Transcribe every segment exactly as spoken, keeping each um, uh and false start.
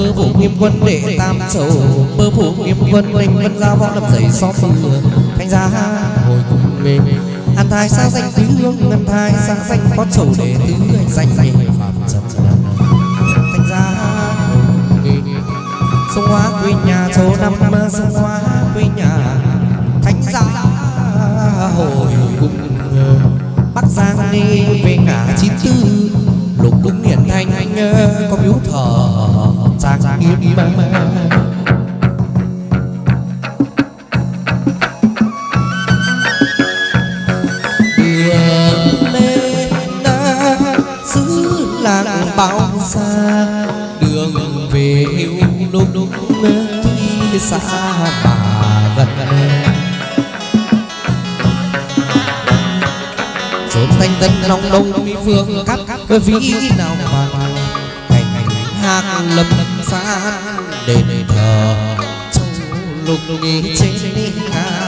bơ vũ nghiêm quân đệ tam sầu bơ vũ nghiêm quân linh vân giao võ đập giấy xóm mưa thanh gia hồi cùng mình an thái xa danh quý hương an thái xa danh có sầu đệ tứ danh danh phạm trần thanh gia hồi cùng mình sông hóa quê nhà số năm sông hóa quê nhà thanh gia hồi cùng bắc giang đi về ngã chín tư lục cung hiển thanh có miếu thờ trang nghiêm đường lên xứ làng bao xa đường về hữu lúc lúc tuy xa mà gần trốn thanh tân long đông mỹ phương cắt vĩ nào mà cảnh hạc lâm xa đền thờ châu lục nghi trên ca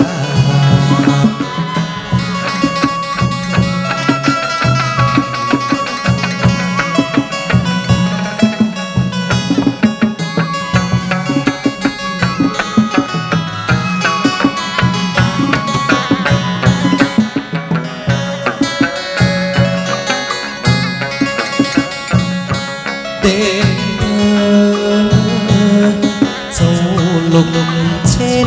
đền châu lục trên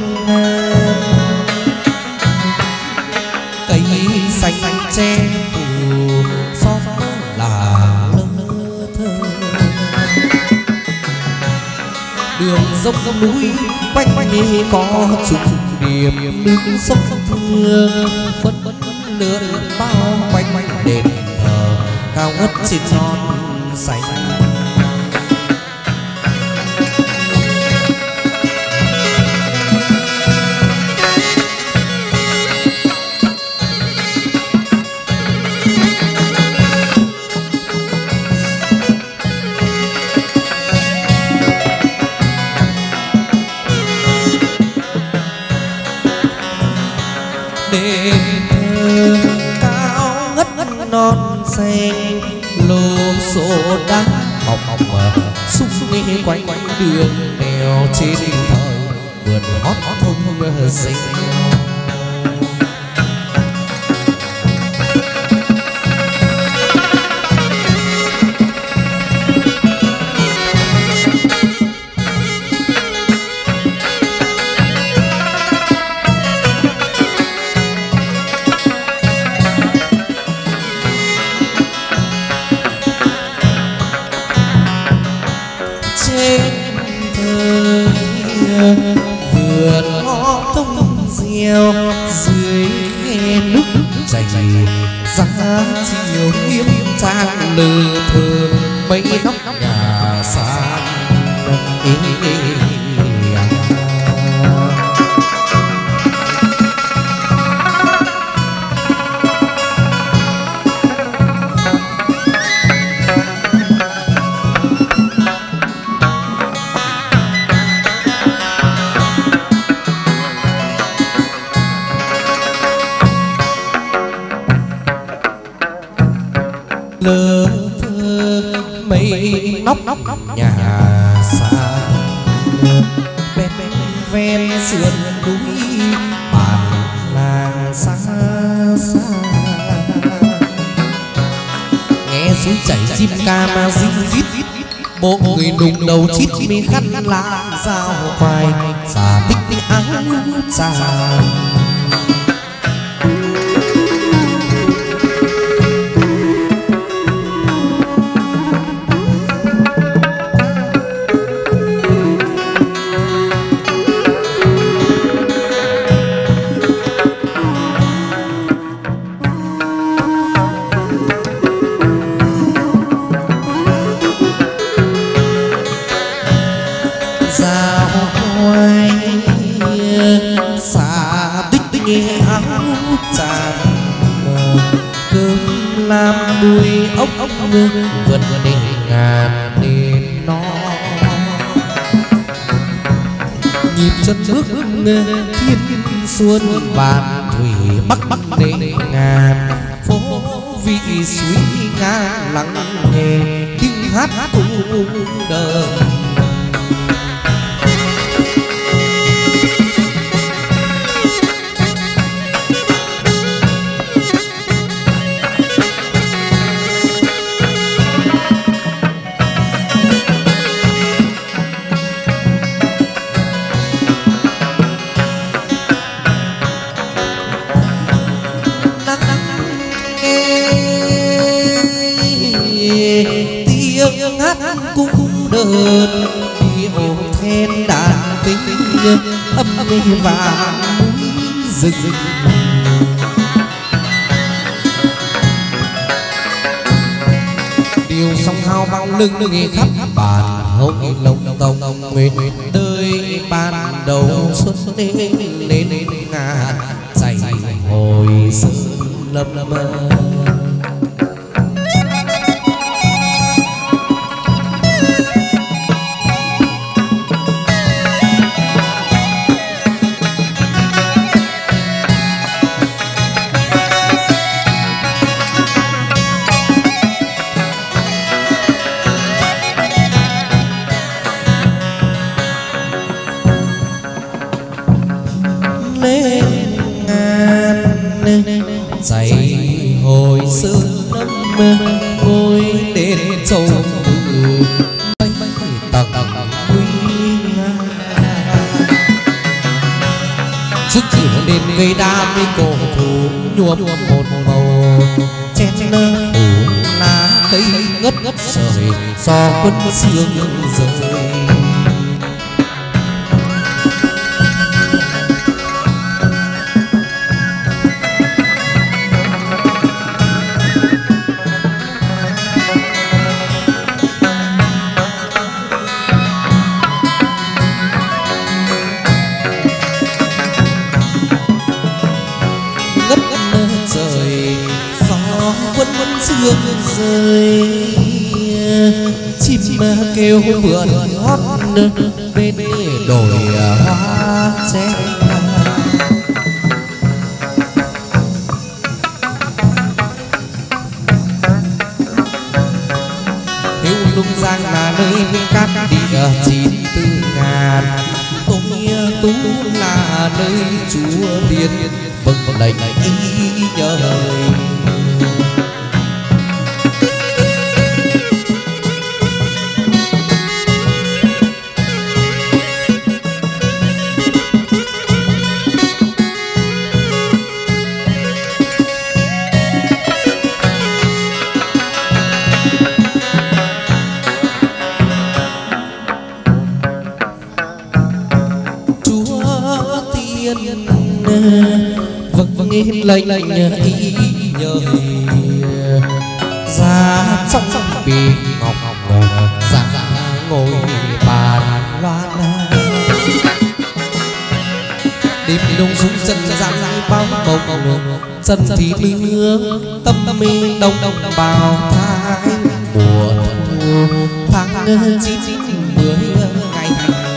cây xanh che phủ xóm làng lơ thơ đường dốc núi quanh quanh đi có trục điểm nước sông thương vẫn lượn bao quanh quanh đền thờ cao ngất trên non xanh đền thờ cao ngất non xanh lô số đá mọc mọc mờ xúc nghe quanh quanh đường đèo trên thời vườn hót thông xinh vườn ngõ thông reo dưới nước chảy ra chiều nghiêm trang lơ thơ mấy nóc nhà xa lơ thơ mấy nóc nhà xa bên ven sườn núi bản làng xa xa nghe suối chảy chim ca mà rít rít bộ người đùng đầu chít mi khăn lá dao khoai xà tích áo trà làm đuôi ốc ốc ngưng vượt đỉnh ngàn đền nó nhịp chân bước thiên xuân vạn thủy bắc bắc đỉnh ngàn phố vị suối ngang lắng nghe tiếng hát cung đời ngát cũng đơn điệu then đàn tính âm vàng rừng điều song hao vang lưng nghe khắp bàn hậu lồng tông nguyện đời ban đầu xuân đến đến ngàn dày hồi sơn lâm mơ dày hồi sơn lâm ngôi đền châu mây tầng nguy nga sức cửa đền cây đa với cổ thụ nhuộm một màu chen phủ lá cây ngất ngất sợi do quân sương rơi sương rơi chim kêu vượn hót bên đồi hoa sen hiếu lung giang là nơi cát địa chín tư ngàn tôi tú là nơi chúa tiên vâng lệnh ý nhờ vâng nghe lệnh ý nhờ ra trong bì ngọc ra ngồi bàn loan đêm đông xuống chân gian bao bồng chân thì lương tâm mê đông đông bào thái mùa tháng chín mười ngày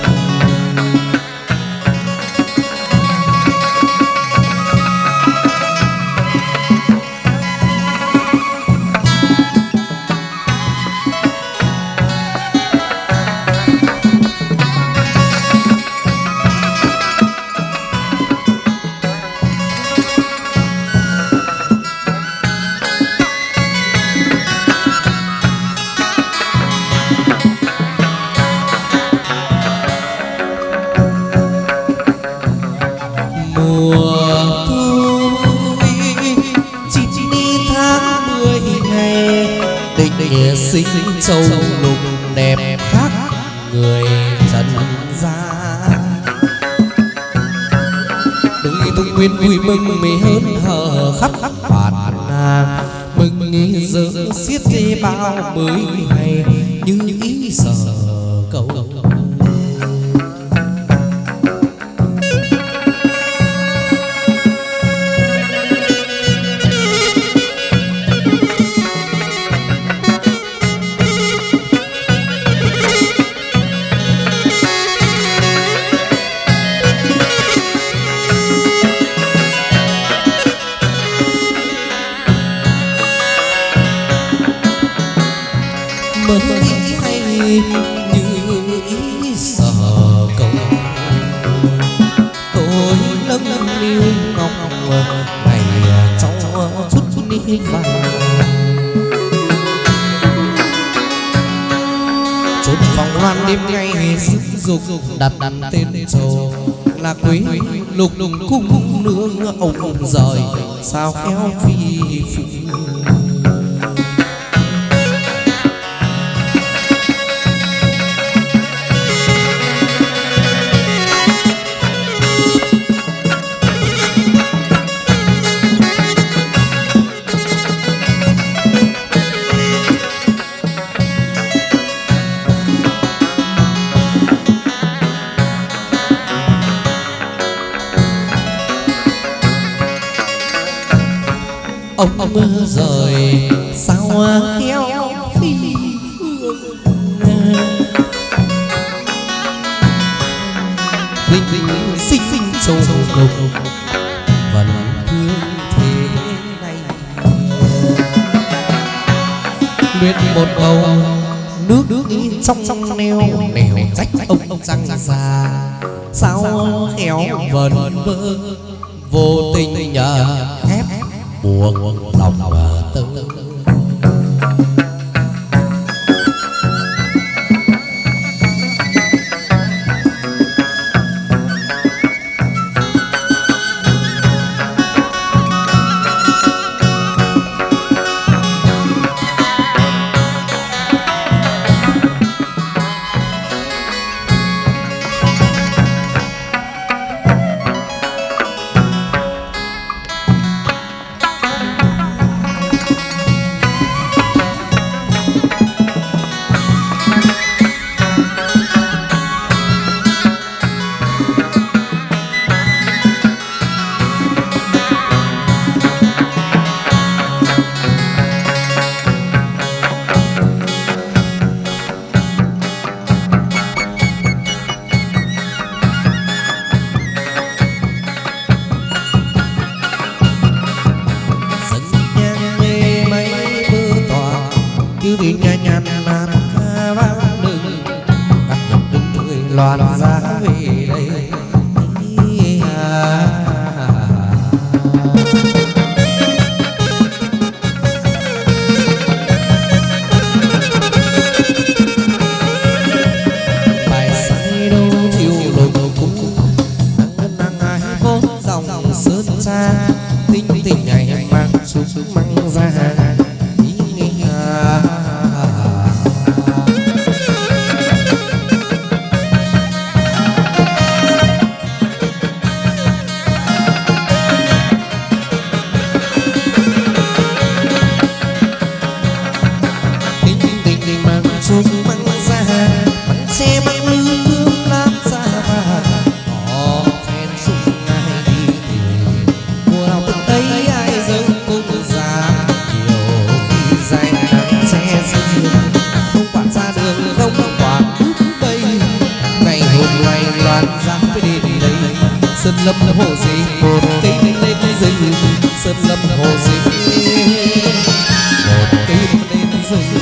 sinh châu lục đẹp khác người trần gian đừng tung nguyên vui mừng mê hơn hờ khắp bản nàng mừng nghĩ giờ xiết dê bao mới hay như ý sở cầu mới hay như ý sở cầu tôi lấm niu ngọc ngày trong chút đi vàng chốn vòng loan đêm ngày dục dục đặt đặt tên trầu là quý lục lục cung nương ông rời sao khéo phi phụ ông mưa rời sao khéo phi vinh vinh sinh sinh sâu đục vẫn thương thế này luyện một bầu nước nước trong trong neo nèo trách ông ông răng già sao khéo vần vơ vô tình nhờ ép buộc lòng bờ tư loạn ra về đây bài say đâu chiều đầu cũng nắng nắng ai vô dòng sơn xa tinh tình ngày mang xuống mang ra sơn lâm hồ gì một cây lên rừng sơn lâm hồ gì một cây lên rừng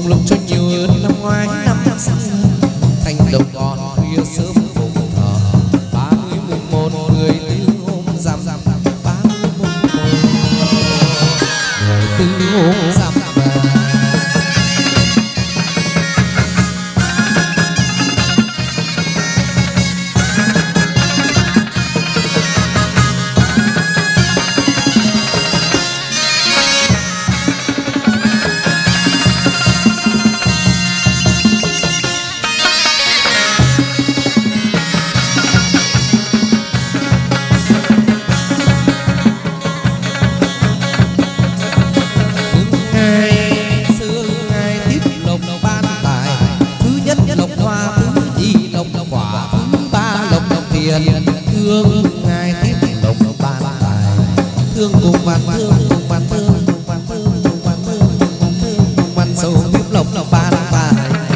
phụng lộc cho nhiều hơn năm ngoái năm xưa. Thành đồng còn khuya sớm phụng thờ ba mươi mùng một mười tư hôm rằm ba mươi mùng một mười tư hôm rằm. Thương ngài tiếp lộc ban tài, thương cùng ban thương cùng ban thương cùng ban thương cùng ban thương cùng thương cùng ban sâu tiếp lộc ban tài.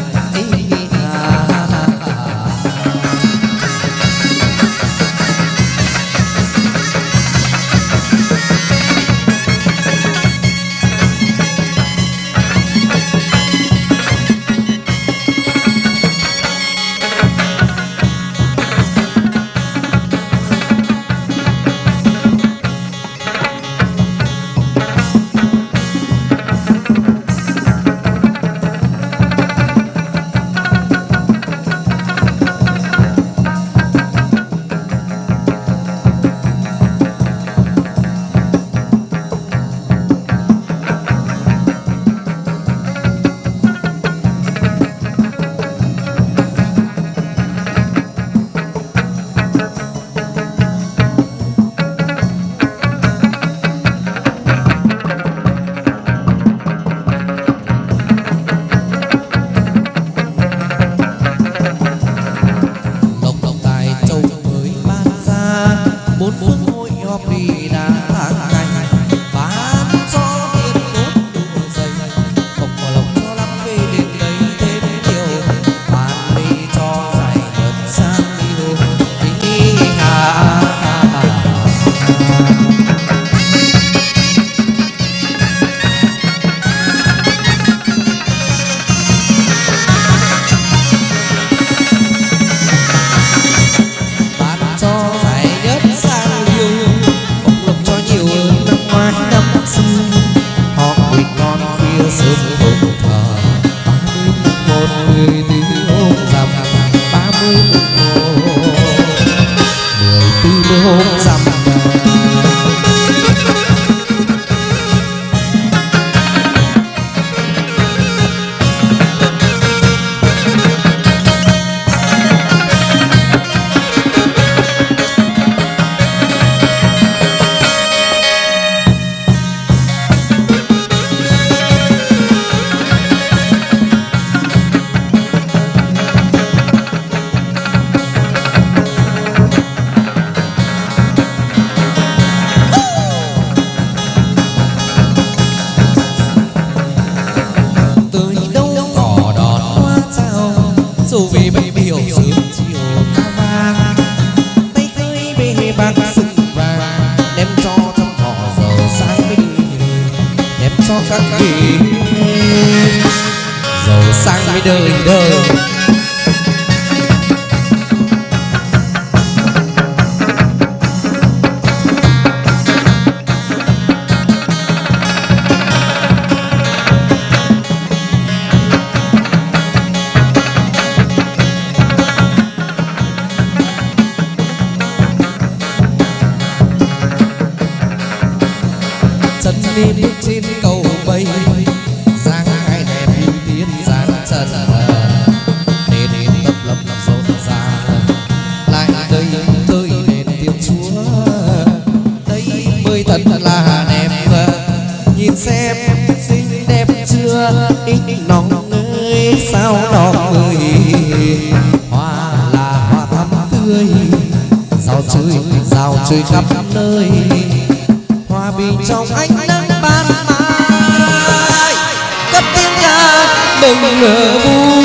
Đời đời chân đi bước trên cầu bay dáng hai đẹp như tiên dáng chân nên tập lập lập rộn ra lại đây tới đền tiếng Chúa đây mới thật là đẹp nhìn xem xinh đẹp chưa đinh nòng ơi sao đỏ người hoa là hoa thắm tươi rau chơi rau chơi khắp nơi hòa bình trong ánh nắng ban mai cất tiếng ca mừng vui.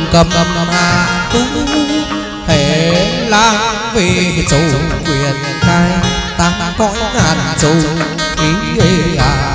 cầm hạ tú hệ lang về châu quyền cai tám cõi ngàn châu ý à.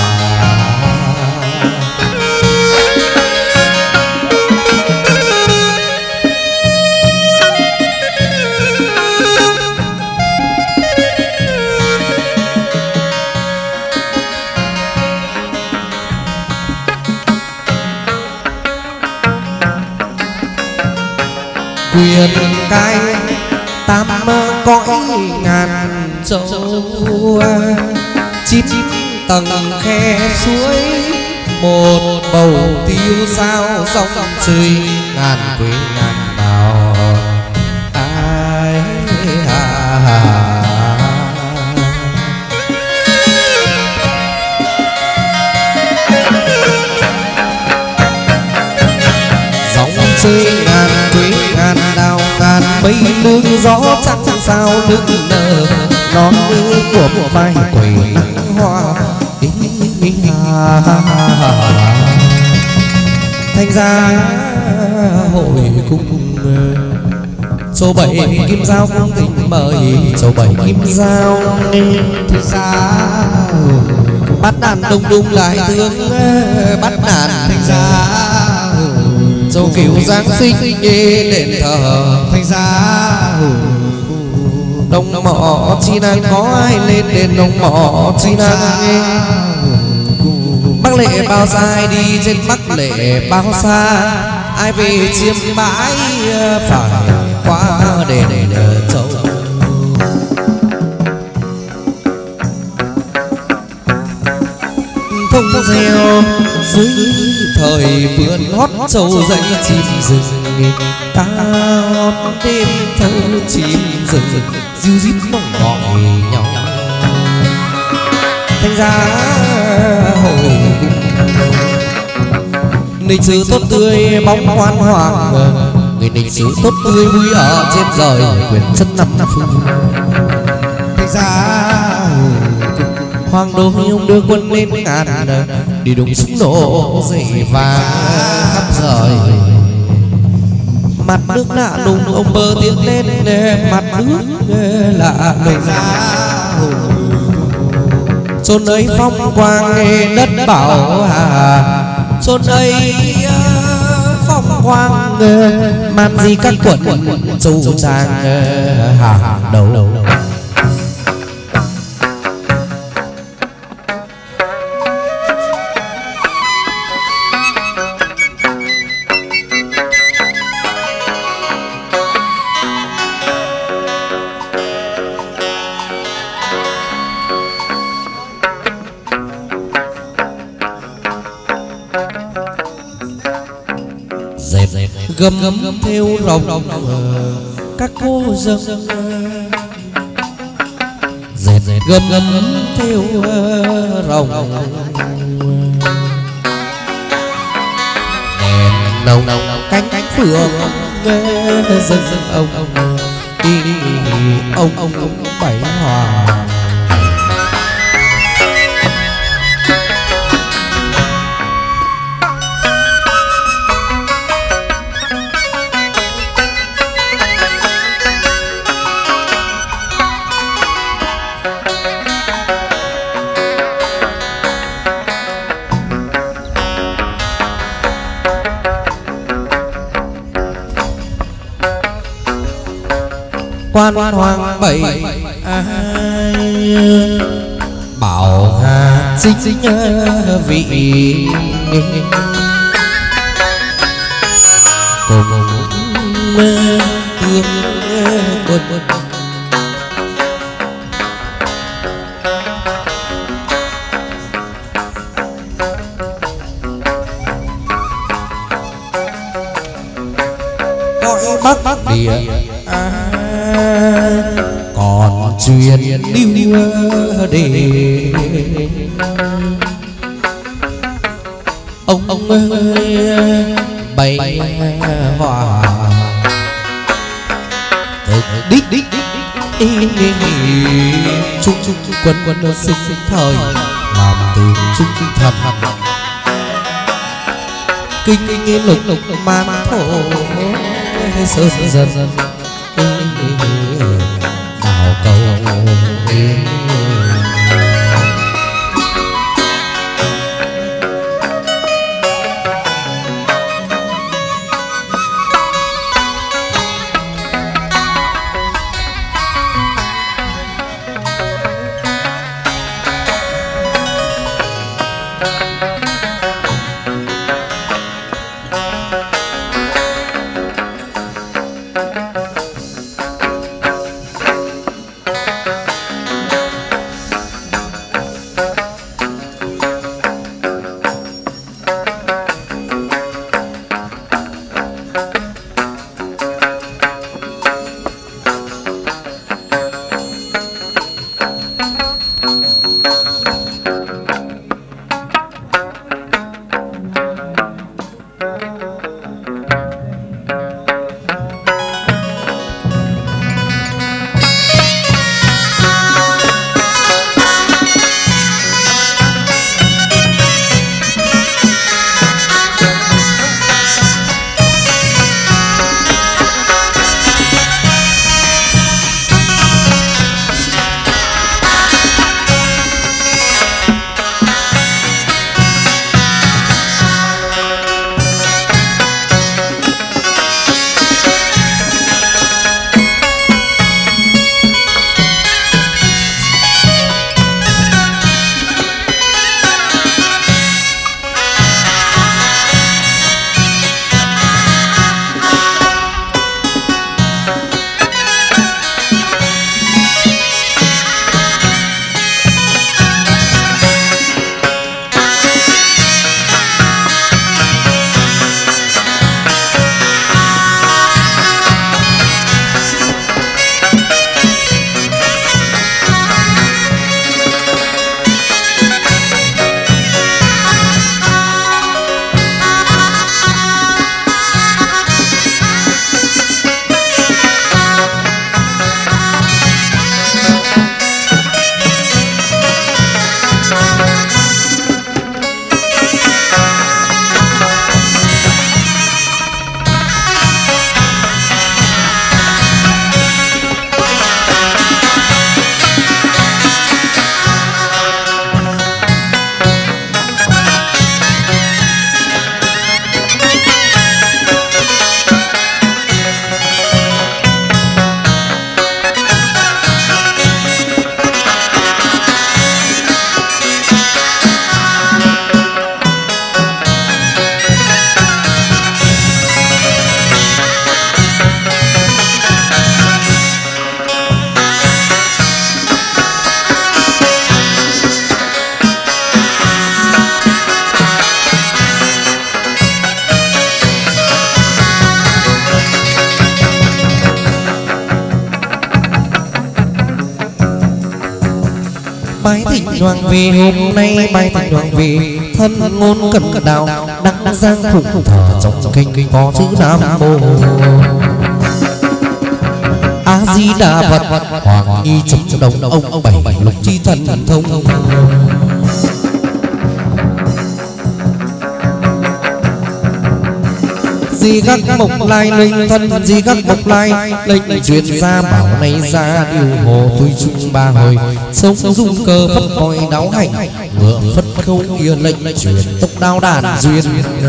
Quyền cai tám cõi ngàn châu chín tầng khe suối một bầu tiêu sao sông trời ngàn quê ngàn đào ai à. Sông trời ngàn quê ngàn đào ngàn mây lương gió trắng sao nước nở non như của một vai quầy hoa thành ra hội cung số bảy kim giao cung tình mời số bảy kim giao thành ra bắt đàn đông đung lại thương bắt đàn thành ra châu kiều giáng sinh về đền thờ thành ra đông mỏ chi năng có ai lên đền đông mỏ chi năng bắc lệ bao dài đi trên bắc lệ bao xa ai về chiêm bãi phải qua đền châu thông reo dưới thời vườn hót châu dãy chim rừng ta hót đêm thâu chim rừng ríu rít mong gọi nhau thành ra hồi lịch sử tốt tươi bóng hoan hoàng người lịch sử tốt tươi vui ở trên trời quyền chân năm phương thành ra hoàng đô ông đưa quân lên ngàn đi đụng súng nổ dậy vàng khắp rời mặt nước lạ lùng ông bơ tiến lên mặt nước lạ lùng chốn ấy phong quang đất bảo hà chốn ấy phong quang man gì các quận châu trang hà đầu gầm gầm theo rồng các cô dâng dệt gầm gầm theo rồng đèn nâu cánh cánh phượng dâng ông đi ông ông ông bảy hòa quan hoàng bảy ai bảo hà chính vị cùng tương quân gọi bắc địa còn truyền lưu đề ông ông ơi bày hòa đích đích chung chung quân quân sinh thời làm từ chung chung thần kinh lục lục man thổ sơn dần đào cầu. Bái thịnh hoàng về hôm nay, bái thịnh hoàng về thân ngôn cẩn đạo đăng giang phụng thờ trong kinh có chữ Nam Mô A Di Đà Phật. Hoàng nghi trong đồng ông bảy lục chi thần thông. Di Gắc Mộc Lai linh thân, Di Gắc Mộc Lai lệnh truyền ra bảo này ra điều hồ tôi chung ba hồi sống dung cơ phất coi đáo hành ngựa phất khâu kia lệnh truyền tốc đao đàn duyên.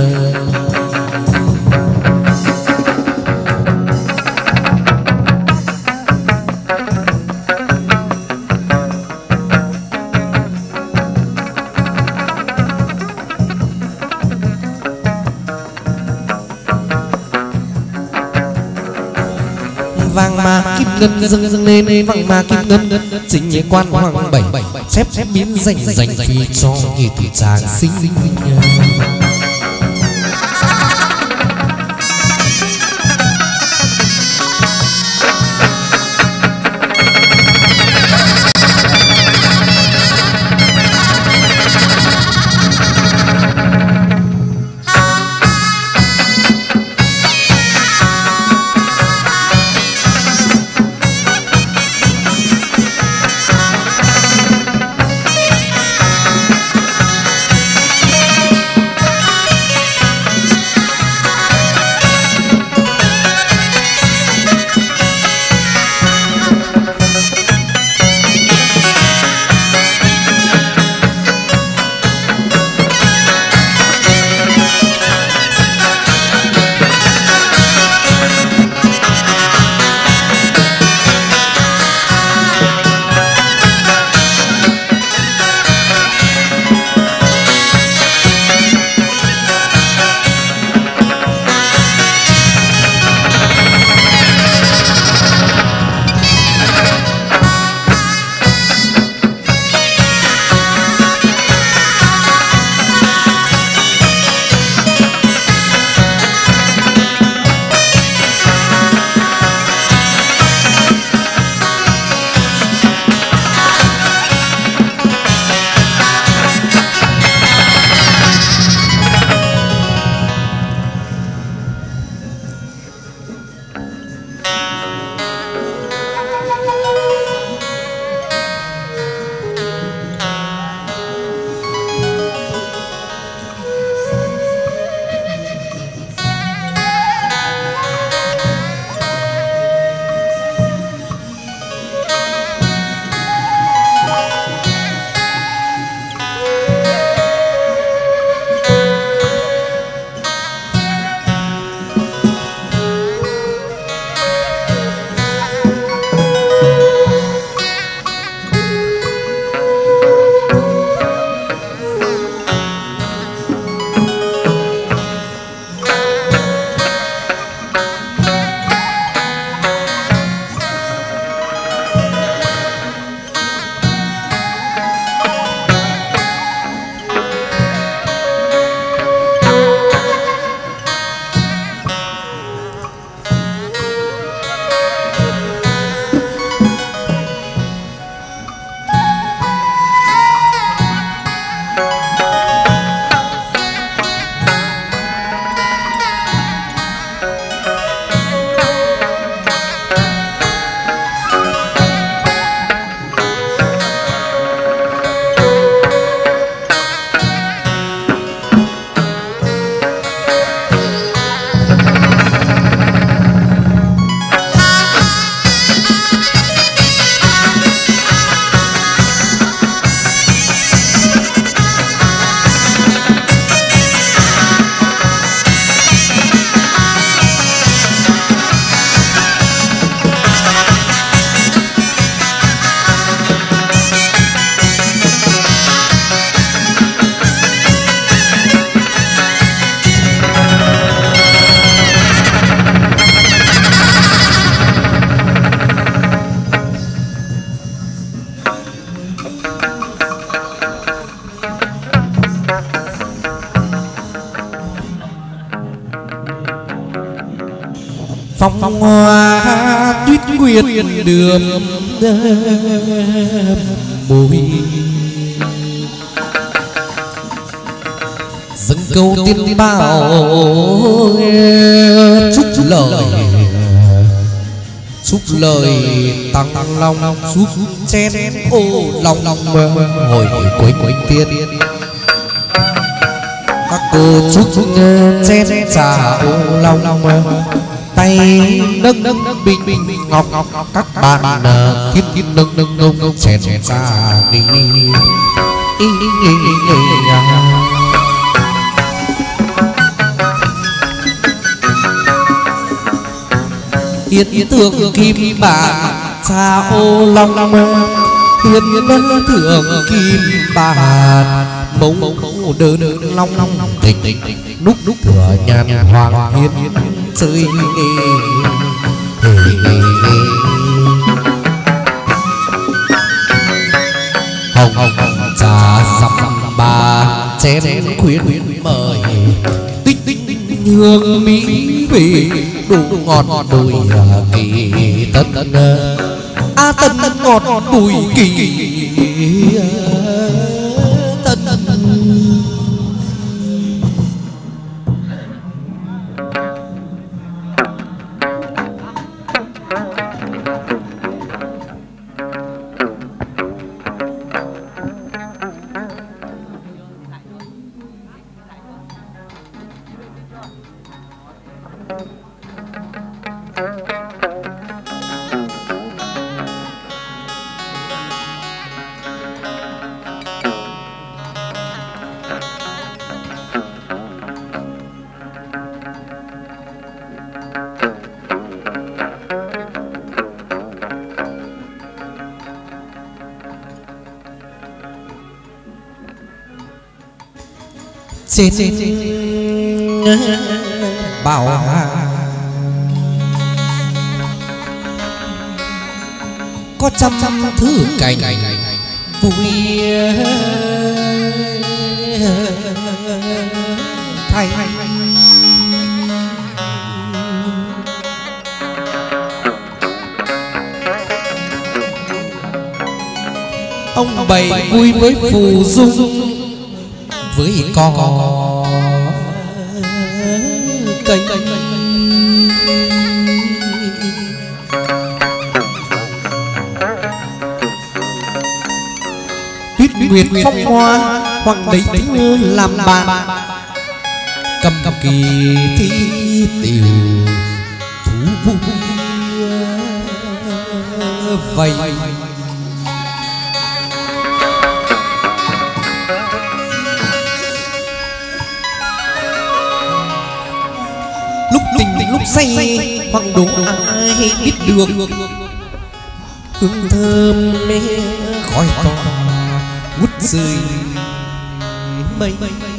Vàng mà kim ngân dâng dâng lên, vàng mà kim ngân chính nhị quan hoàng bảy xếp xếp biến dành dành phi cho nhị thị tràng sinh. phong hoa tuyết nguyệt đường mùi dâng câu tiên bảo chúc lời chúc lời tăng long chúc chen ô long hồi cuối cuối tiên các cô chúc chen trà ô long tay nâng nâng bình bình ngọc ngọc các bạn thiết thiết nâng nâng nâng chen trà đi hiến tượng kim bạc trà ô long hiến thượng kim bạc mẫu mẫu đơn long long tình lúc lúc thừa nhàn hoàng hiến chơi hồng hồng trà sắm ba chén khuyến mời tích tích hương mỹ vị đủ ngọt bùi kỳ tân a tân ngọt bùi kỳ tân trên bảo hà có trăm thứ cảnh vui thay ông bày vui với phù dung với cò cây tuyết nguyệt phong hoa hoàng đấy làm bạn cầm kỳ thi tiểu thú vui vây lúc tình lúc say hoặc đủ ai biết được hương thơm khói tỏa ngút rơi mây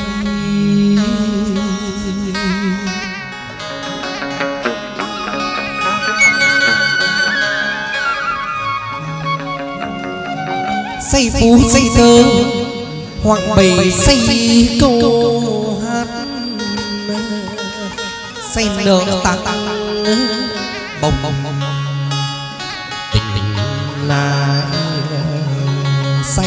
say phú say thơ hoàng bầy say câu hát say nở tăng bông bông tình tình là say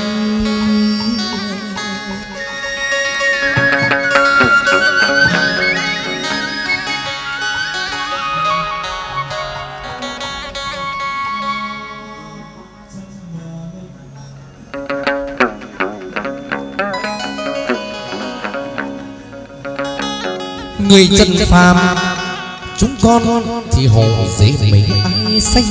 người chân phàm chúng con thì hồ dễ mấy ai xanh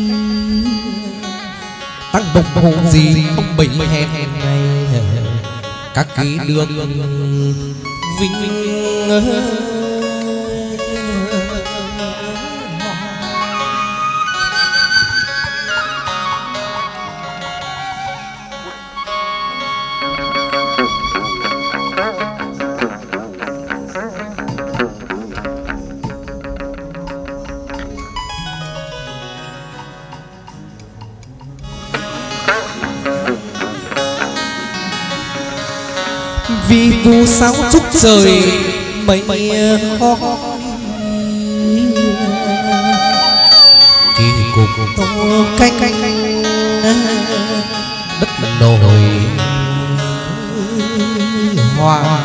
tăng bông hồ gì ông bình hèn ngày các cái đường vinh vì phù sao chúc trời mấy khói cùng tô canh đất nổi hoa.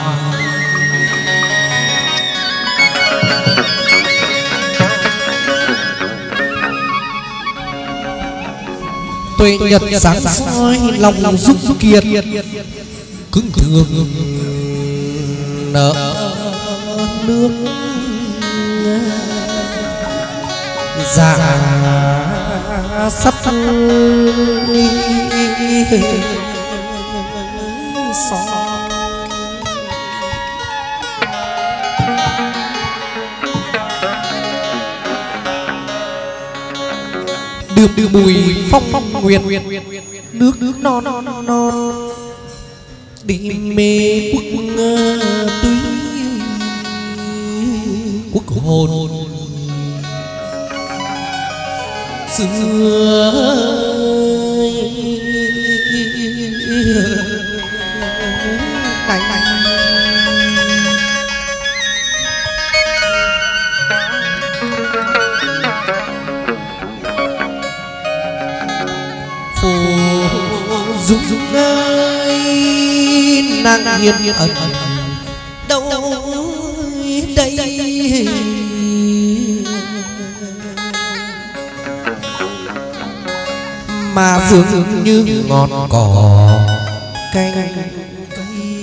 Tuệ nhật sáng soi lòng giúp kiệt cứng thương nợ nước già sắp đưa đưa mùi phong phong nguyệt nước nước non non non đi mê quốc túy quốc hồn xưa này phù dung dung ơi nàng hiền ẩn đâu đây mà dường như ngọn cỏ canh cây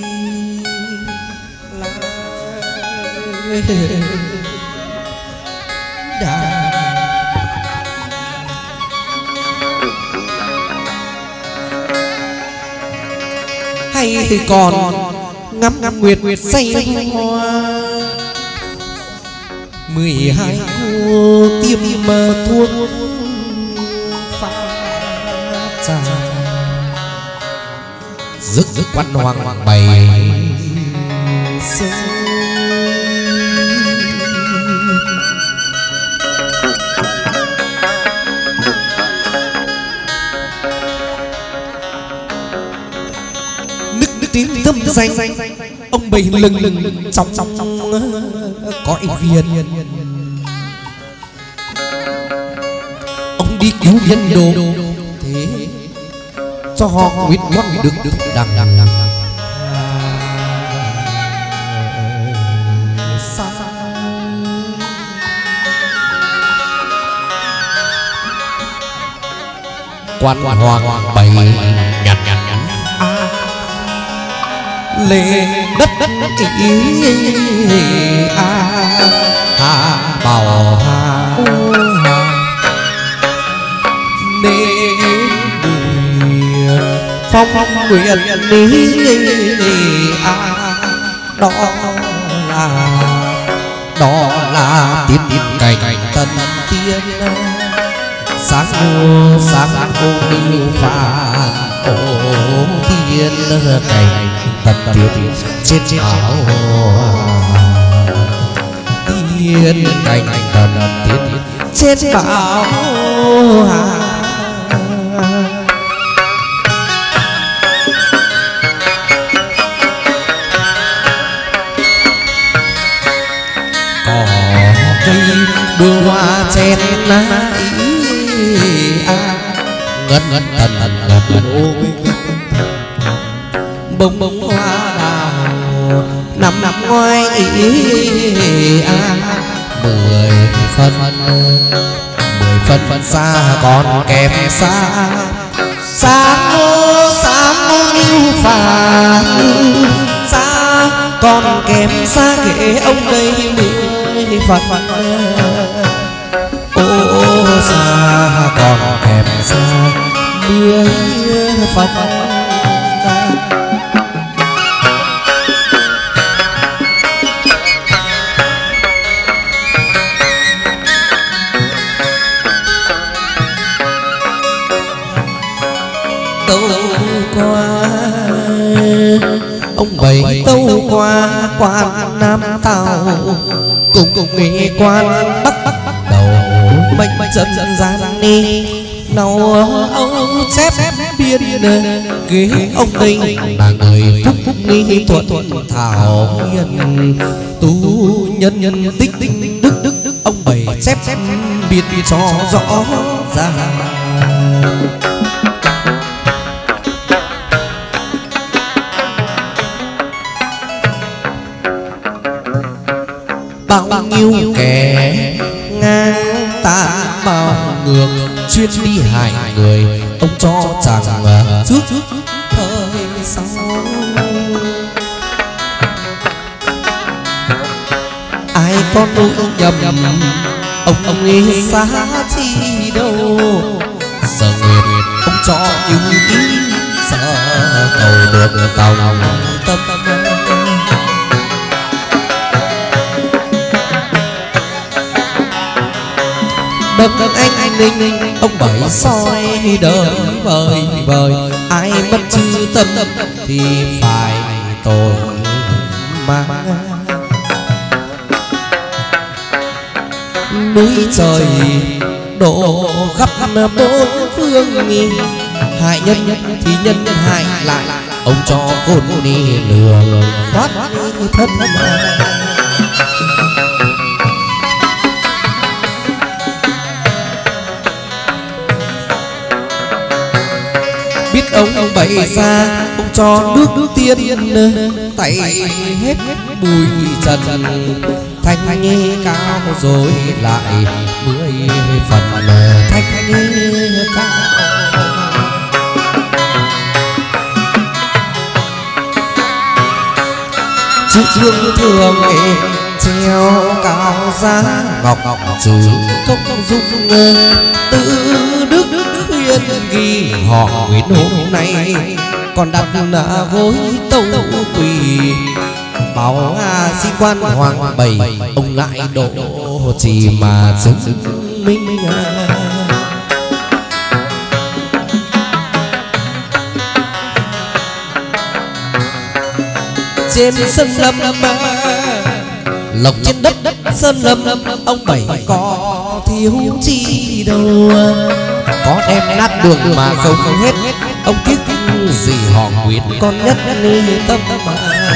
đà hay còn ngắm ngắm nguyệt say hoa mười hai cô tiêm mà thuốc pha rực rực quan hoàng bày sông nức nức tiếng thâm danh ông bầy lừng lừng trong trong cõi viên ông đi cứu nhân đồ thế cho họ nguyện mong được được đằng đằng đằng quan hoàng bày nhặt nhặt lệ đất đất ý a hà bảo hà nên phong phong nguyện lý a đó là đó là tiên tiên cảnh tân tiên sáng ô sáng ô đi phản ô thiên cảnh tân tiên trên áo tiên cảnh tân tiên trên áo cỏ cây đường hoa chen lá ngân ngân tần ngân ngân bông bông hoa đào nằm nằm ngoài ý a mười phân mười phân phân xa còn kém xa sáng ô sáng ô yêu phàm xa còn kém xa kể ông đây mười phật ô xa còn kém xa mười phật qua ông bảy tâu qua quan Nam Tàu cùng cùng nghị quan Bắc Bắc đầu mệnh dân gian đi nào ông xếp biên ghế ông đây là người phúc nghi thuận thảo nhân tu nhân nhân tích tích đức đức ông bày chép biết cho rõ ra. Bao nhiêu kẻ ngang tàn bao ngược chuyên đi hại người, ông cho rằng trước thời sau ai có lỗi nhầm ông ông nghĩ xa chi đâu. Giờ nguyện ông cho những ý sợ cầu được cầu tâm. Đấng anh anh ninh ông bảy soi đời vời vời, ai mất chữ tâm thì phải tội mà. Núi trời đổ khắp bốn phương, hại nhân thì nhân hại lại, ông cho khôn đi lừa thoát thân. Biết ông ông bày ra ông cho nước tiên tẩy hết bụi trần, thanh nghe cao rồi lại mười phần thanh nghe cao. Chữ dương thường treo cao giá ngọc ngọc chữ công dung tự đức khuyên ghi họ Nguyễn hôm nay còn đặt là gối tâu quỳ. Bảo a sĩ quan hoàng bảy ông lại độ chỉ mà chứng minh. Trên sân lâm lộc trên đất sơn lâm ông bảy có thiếu chi đâu, có đem nát đường mà không hết ông kiết gì họ Nguyễn con nhất ly tâm mà.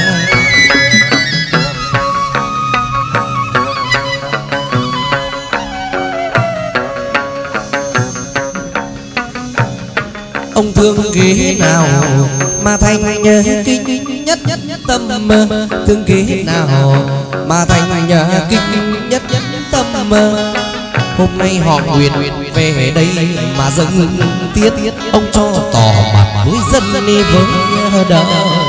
Ông thương ghế nào mà thành nhớ kinh nhất nhất tâm, thương ghế nào mà thành nhớ kinh nhất nhất tâm. Hôm nay họ Nguyễn về đây mà dâng tiết, ông cho tỏ mặt với dân đi với đời.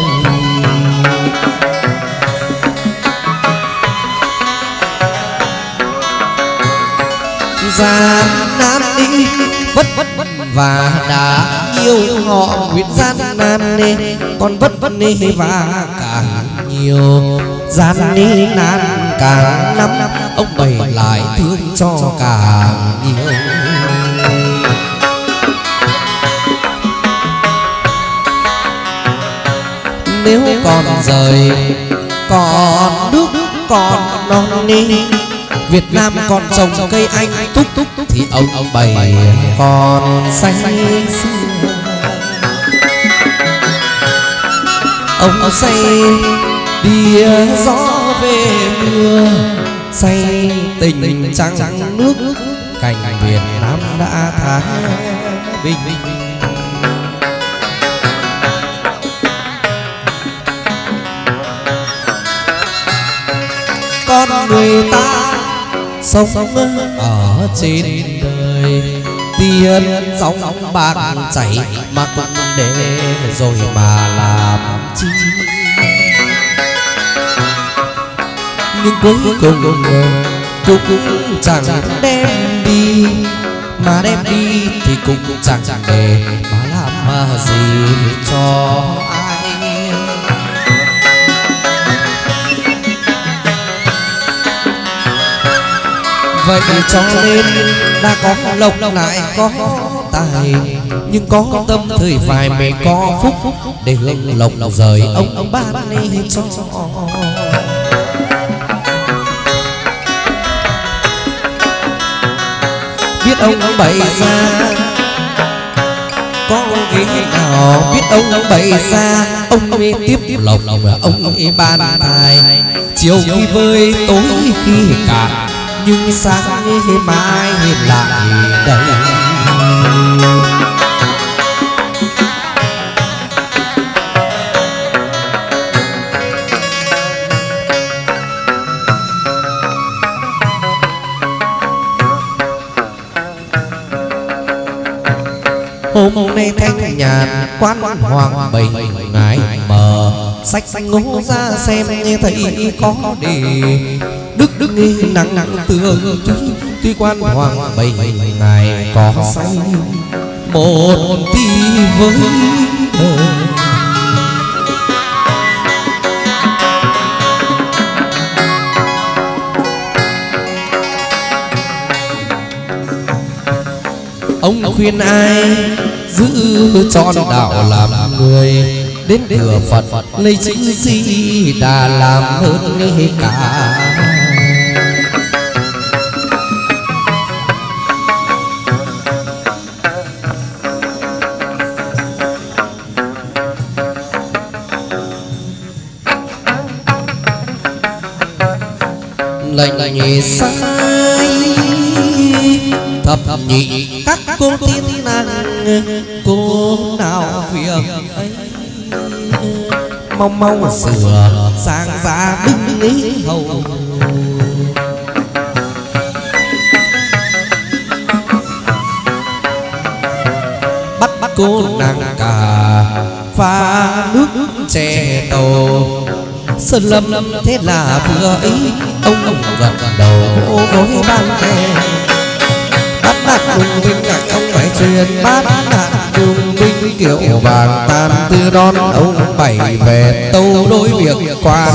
Gian nan đi vất vất và đã yêu họ Nguyễn gian nan nê, còn vất vất nê và càng nhiều gian nê nan càng năm, ông bày lại thương cho càng nhiều. Nếu còn rời còn nước còn non nê, Việt Nam còn trồng cây anh túc túc thì ông ông bày còn xanh xưa. Ông say đi gió về mưa, say tình trăng nước, cảnh Việt Nam đã thái bình. Con người ta sống ở trên đời, tiền sóng bạc chảy mà cũng để rồi mà làm chi. Nhưng cuối cùng cũng chẳng đem đi, mà đem đi thì cũng chẳng để mà làm mà gì cho ai. Vậy cho nên đã có lộc lại có tài, nhưng có tâm thời vài mới có phúc, để hưởng lộc rời ông ông ban đi cho. Biết ông ông bày ra có ghế nào, biết ông ông bày ra ông ấy tiếp lộc ông ấy ban tài. Chiều khi vơi tối khi cạn nhưng sáng mai lại đây. Hôm nay thanh nhàn quán hoàng bảy ngày mờ, sách ngô ra xem nghe thấy có đề đức đức nghi nặng nặng tường tuy quan hoàng bảy ngày có say một tí với đời. Ông khuyên ai giữ trọn đạo làm người, đến cửa Phật lấy chữ Di Đà làm hơn cả. Lệnh nhị sai thập nhị các cô tiên nàng, cô nào việc ấy mong mong sửa sang ra đứng ý hầu. Bắt bắt cô nàng cả pha nước chè tàu sơn lâm thế là vừa ấy ông gật đầu vỗ vỗ ban khe. Bát nạn cùng minh ngại ông phải truyền, bát nạn cùng minh kiểu vàng tan tư đón ông bảy về tâu đối việc qua.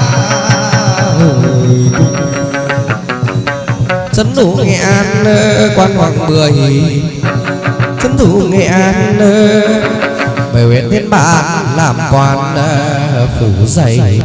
Trấn thủ Nghệ An quan hoàng mười, trấn thủ Nghệ An về huyện Thiên Bản làm quan phủ dày.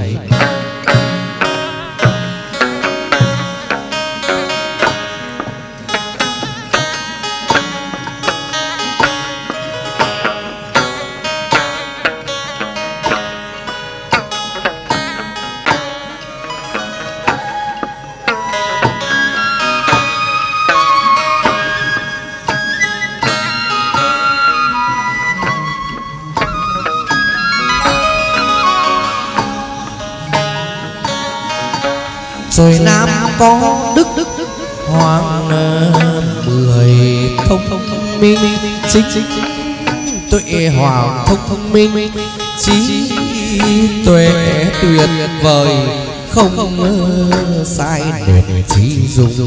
Rồi Nam có đức đức hoàng mười thông minh chính tuệ hoàng thông minh trí tuệ tuyệt vời không sai đệt trí dung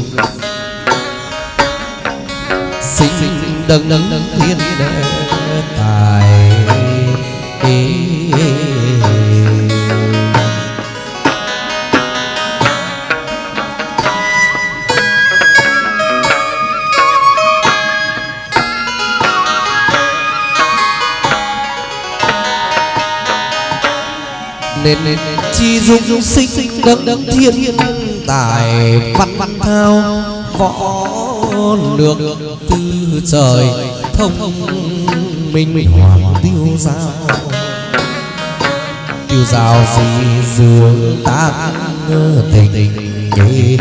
sinh đấng đấng thiên tài. Nên chi dung sinh đấng đấng thiên tài, văn văn thao võ lược tư trời thông minh hoàng tiêu giao. Tiêu giao gì dương tác tình nhị.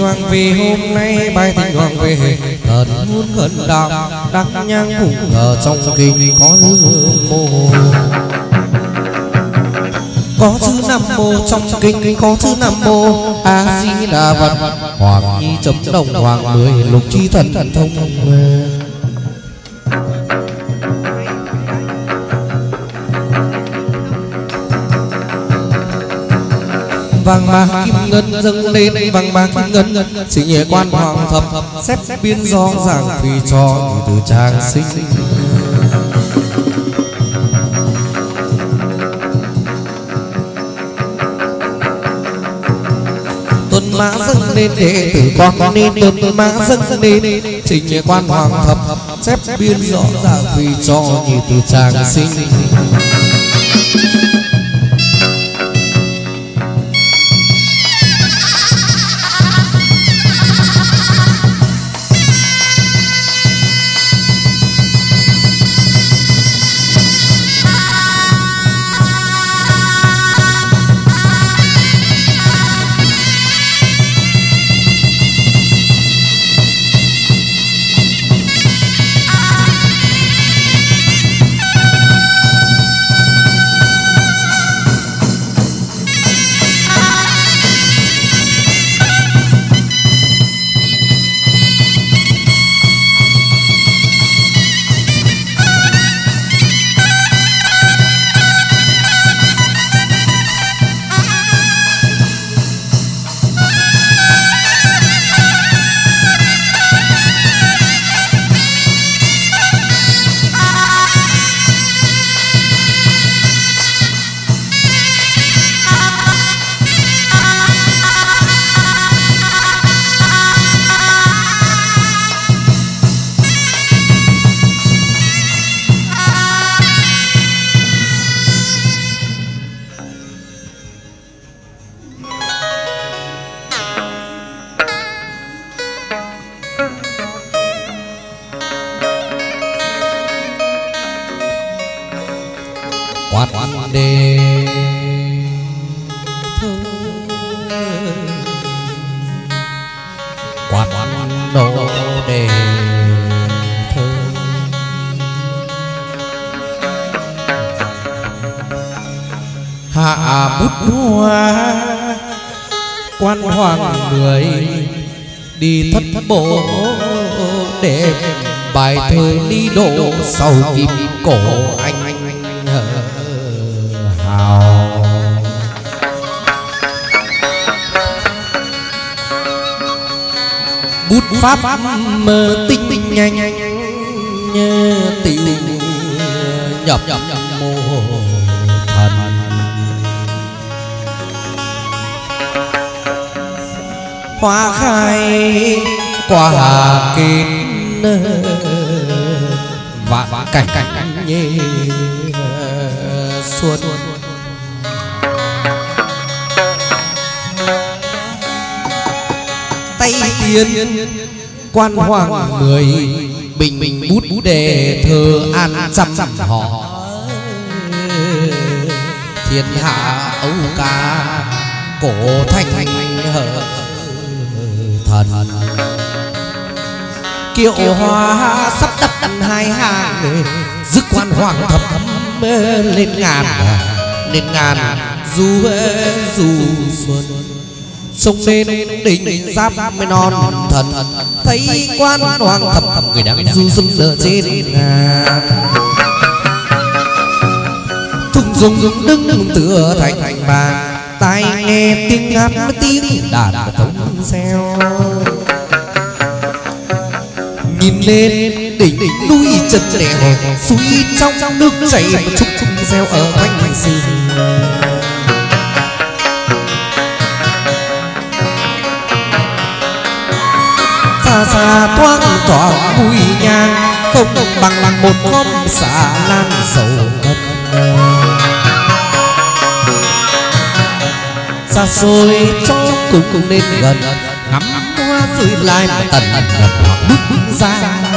hoàng về hôm nay bài tình hoàng về thần muốn gần đạo đắc nhang cùng ở trong kinh có hương mô có chữ nam mô trong kinh có chữ nam mô a di đà phật hoàng nhi chấm đồng hoàng mười lục chi thần thần thông vàng bạc kim ngân dâng lên vàng bạc kim ngân chỉ nhẹ quan hoàng thập xếp biên rõ ràng vì cho từ trang sinh tuần mã dâng lên đệ tử con nên tuần mã dâng lên chỉ nhẹ quan hoàng thập xếp biên rõ ràng vì cho như từ trang sinh quán đề thơ quán nô đề thơ hạ bút hoa quan hoàng người đi thất bộ để bài thơ ly độ sau kim cổ anh hào bút pháp mơ tinh tinh nhanh tiểu nhập mô thần hoa khai quả kết vạn cảnh nhé xuân tay tiên quan hoàng mười bình bình bút đề thơ an trăm họ thiên hạ âu ca cổ thanh hở thần kiệu hoa sắp đặt hai hàng dứt quan hoàng thập lên ngàn lên ngàn du du xuân sông lên đỉnh giáp mới non thần thấy quan hoàng thập người đang du xuân ở trên ngàn thùng dùng dùng đứng tựa thành thành bàn tai nghe tiếng hát tiếng đàn tống reo nhìn lên đỉnh núi chân đèo suối trong nước chảy một chút chút reo ở quanh hành sinh xa xa thoáng thoáng bụi nhang không bằng một ngón xà lan dầu ngân xa xôi cho cùng lên gần ngắm hoa rơi lại một tần nhập bước ra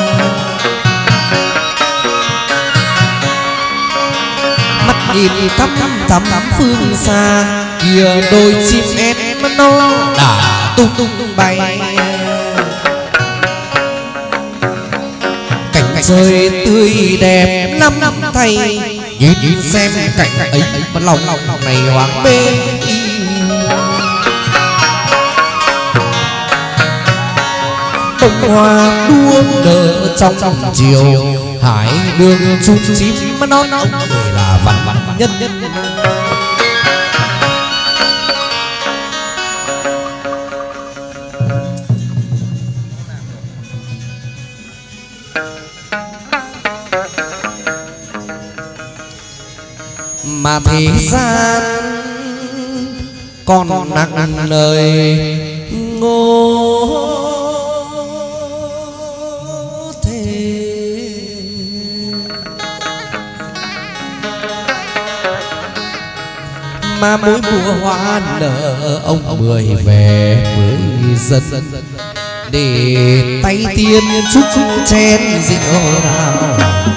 mắt nhìn thăm thăm phương xa kia đôi chim én nó đã tung tung bay. Cảnh rơi tươi đẹp năm năm thay, nhìn nhìn xem cảnh ấy mà lòng này hoang bên. Bông hoa đuông nở trong trong chiều, hải đường chim chim mà non ông người là vạn vạn nhân nhân. Mà thế gian còn nặng lời ngô thế, mà mỗi mùa hoa nở ông mười về với dân để tay tiên chúc chén rượu nào.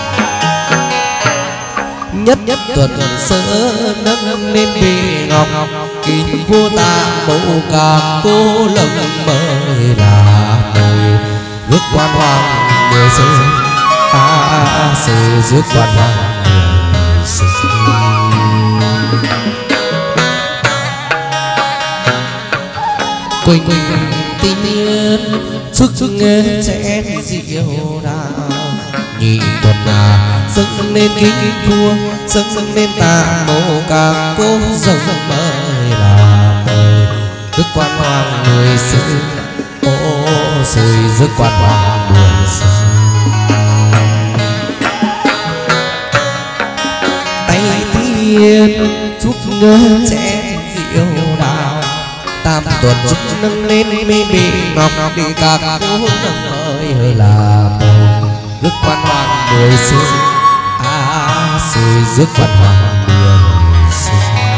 Nhất nhất tuần sơ nâng lên bề ngọc, kinh vô ta mẫu cả cô lồng mời là mời rước quan hoàng mười sơ ta sẽ rước quan hoàng mười sơ. Quỳnh tiên chúc chén rượu đào, nhị tuần à dâng lên kính thua, dâng lên ta mẫu ca cô dâng mời là mời đức quan hoàng mười sơ. Ô rồi đức quan hoàng mười sơ. Tay tiên chúc chén rượu đào, tam tuần chúc nâng lên mê bề ngọc đi ca cô nâng mời là mời đức quan hoàng mười sơ. À rồi rước quan hoàng mười sơ.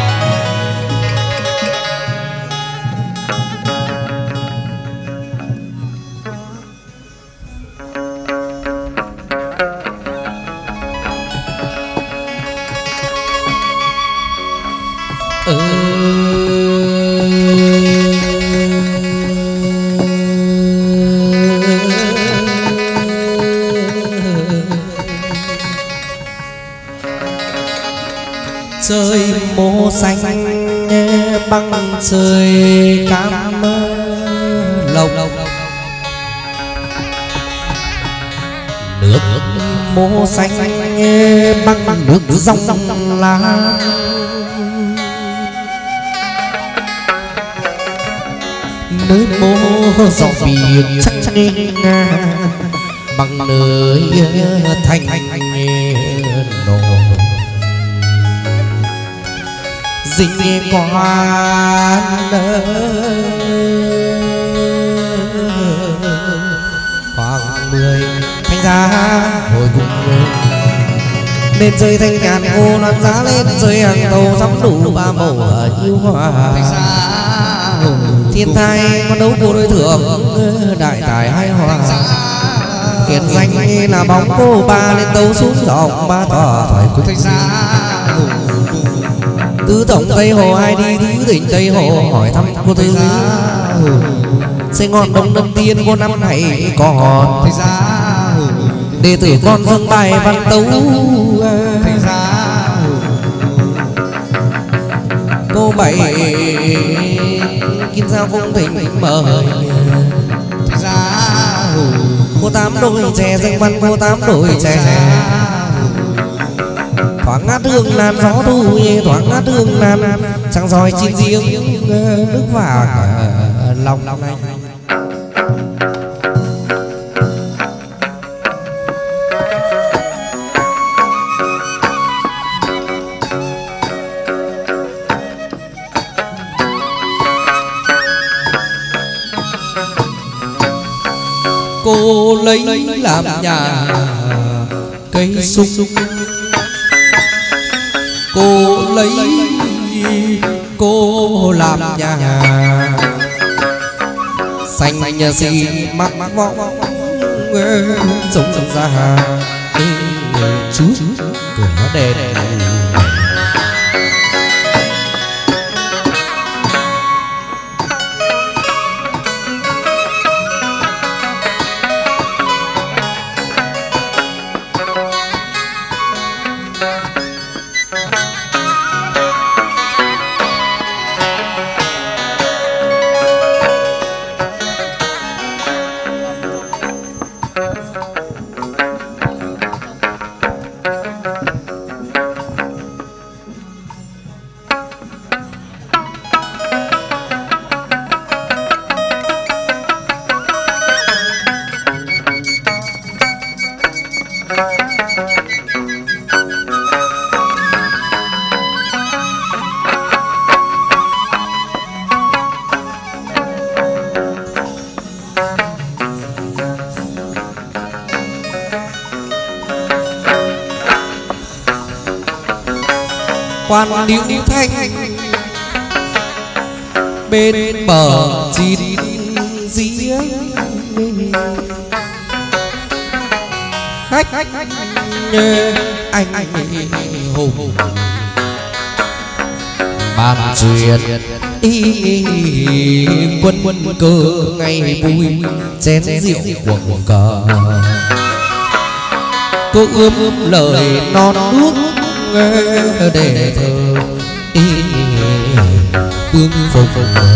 Trời mô xanh băng trời cam lộc, nước mô xanh băng nước rong lá. Nơi mô dòng biển chắc nên bằng nơi thành nổi dinh quan hoàng mười thanh giá hồi cùng nên chơi thanh ngàn cô loan giá lên chơi hàng tàu sắm đủ ba màu như hoa. Thiên thai con đấu của đối thượng đại tài hai hoa, hiển danh là bóng cô ba lên tấu xuống dòng ba tòa thoại cung. Tứ tổng Tây Hồ ai đi tứ tỉnh Tây Hồ hỏi thăm cô tư sẽ ngon đông đông tiên cô năm này còn đệ tử con dâng bài văn tấu. Cô bảy kim sao cung thỉnh mời, cô tám đôi chè dâng văn cô tám đôi chè thoáng ngát hương lan gió thu thoáng ngát hương lan trăng roi chín riêng nước vàng lòng lòng này. Cô lấy làm nhà cây sung, cô lấy cô làm nhà xanh nhà xì mắt vọng trông ra chú cửa đèn. quan điệu thanh bên bờ chín giếng khách như anh hùng bàn chuyện y quân quân cơ ngày vui chén rượu quần cờ cô ươm lời non nước để thơ y tương phục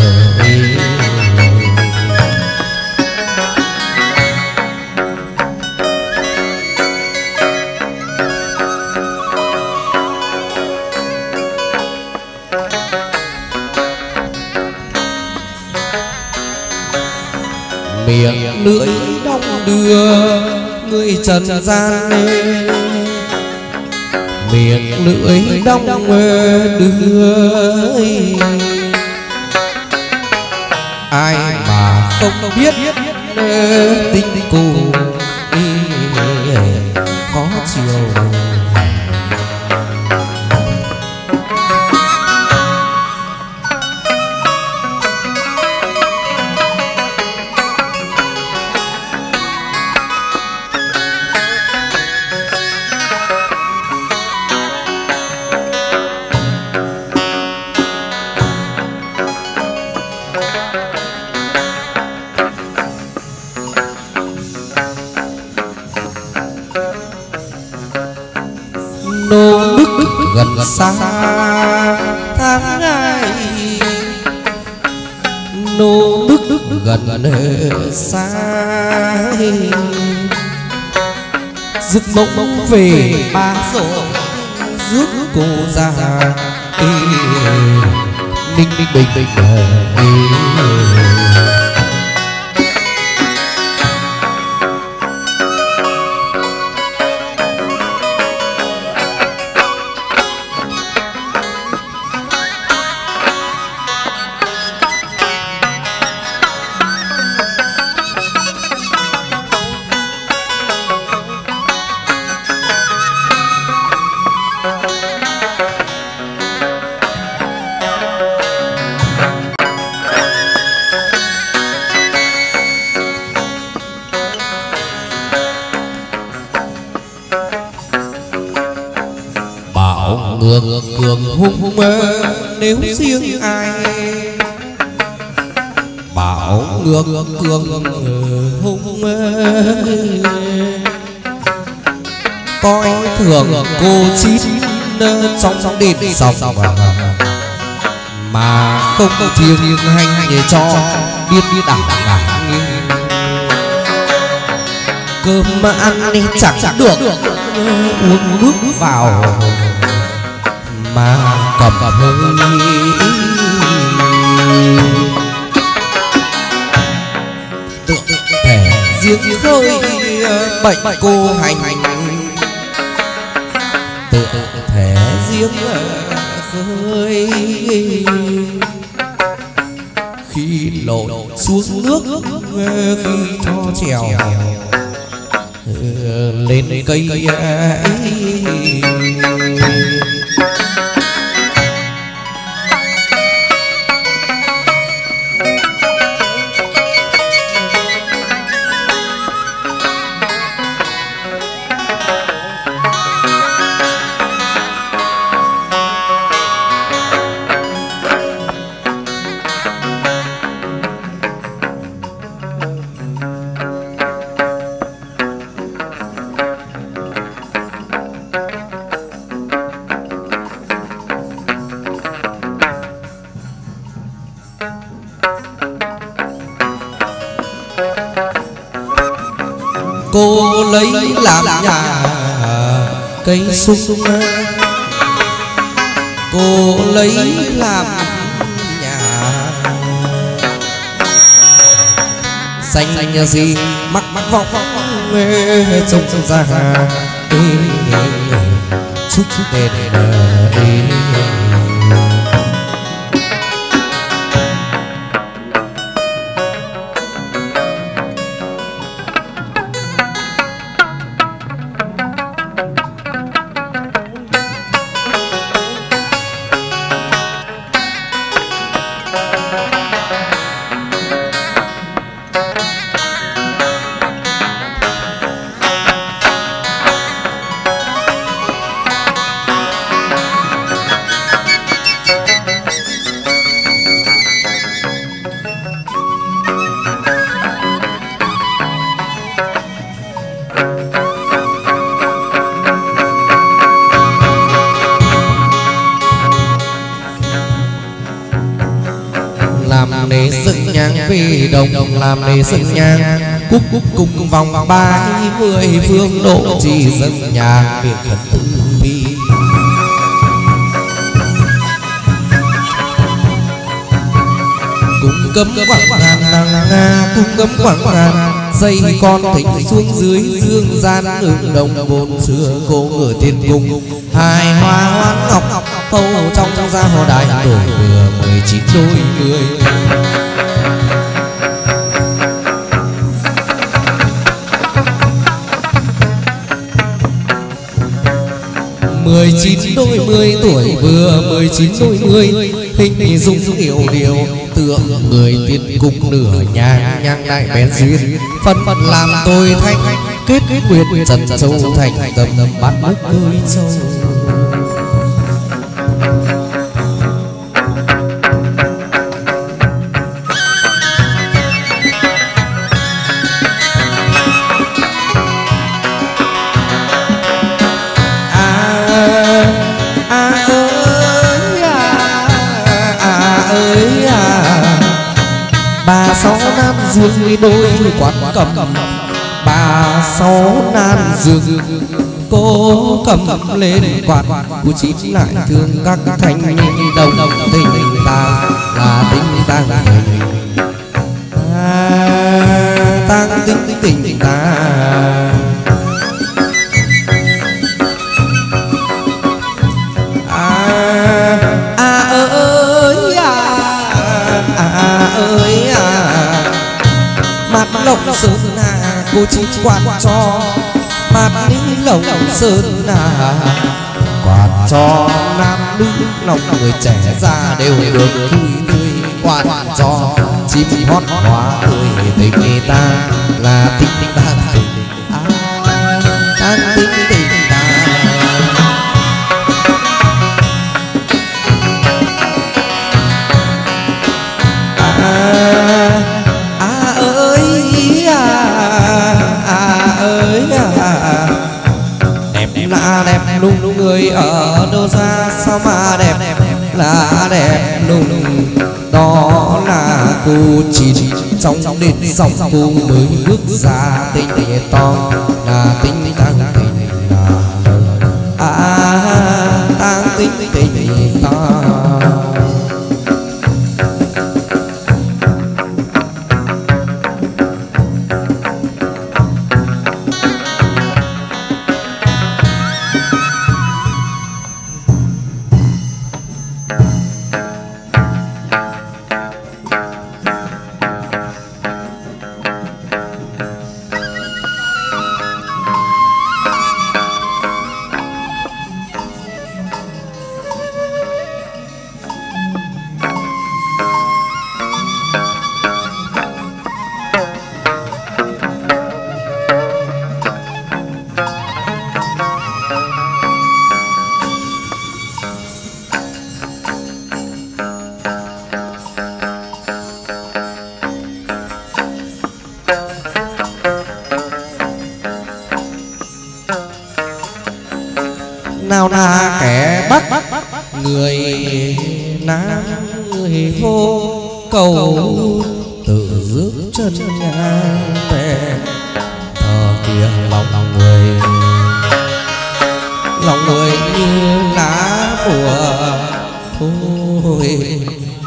miệng lưỡi đong đưa người trần gian miệng lưỡi đong đưa ai mà không biết tình cô khó chiều nô đức gần xa tháng ngày nô đức gần xa rực mộng về ba rồi rước cô ra ninh ninh bình bình ngược cường hung mơ nếu riêng ai bảo ngược cường hung mơ coi thường cô chín trong đền sòng mà không thiêng hành để cho biết biết đảo ngả cơm mà ăn đi chẳng được uống nước vào mà cầm hơi tượng thể riêng khơi bệnh cô hành tượng thể riêng khơi khi lội xuống nước khi cho trèo lên cây cô lấy làm nhà cây sung cô lấy làm nhà xanh gì mắc mắc vọng trông ra chúc đền về đồng làm lễ dân nhang cúc cúc cùng vòng ba mươi phương độ chỉ dân nhang miệng khẩn từ bi. Cung cấm quảng ngàn nàng nga cung cấm quảng ngàn dây con thịnh xuống dưới dương gian đường đồng vốn xưa cô ngựa thiên cung hài hoa hoan ngọc hầu trong gia họ đại tuổi vừa mười chín đôi người. Mười chín đôi mươi tuổi vừa mười chín đôi mươi hình dung hiểu điều tượng người tiên cung nửa nhang nhang đại bén duyên phân phận làm tôi thanh kết nguyện trần châu thành tâm bát nước ơi châu. Bà sáu nan dương đôi quạt cầm bà sáu nan dương cô cầm lên quạt của chị lại thương các thanh đồng tình ta là tình ta tăng tình tình ta. Lồng sơn à cô chỉ quạt cho mặt đi lồng sơn à quạt cho nam nữ lòng người trẻ ra đều được vui tươi quạt cho chim hót hoa tươi tình người ta là tình ta tình ta tình tình ta. Là đẹp nung người ở đâu xa sao mà đẹp là đẹp nung đó là cô chỉ trong đến dòng cô mới bước ra tình to là tình tăng tình là à tăng tình tình ta. Nào là kẻ bắt người nam người vô cầu tự rước chân ngang về thờ kia lòng người lòng người như lá mùa thôi.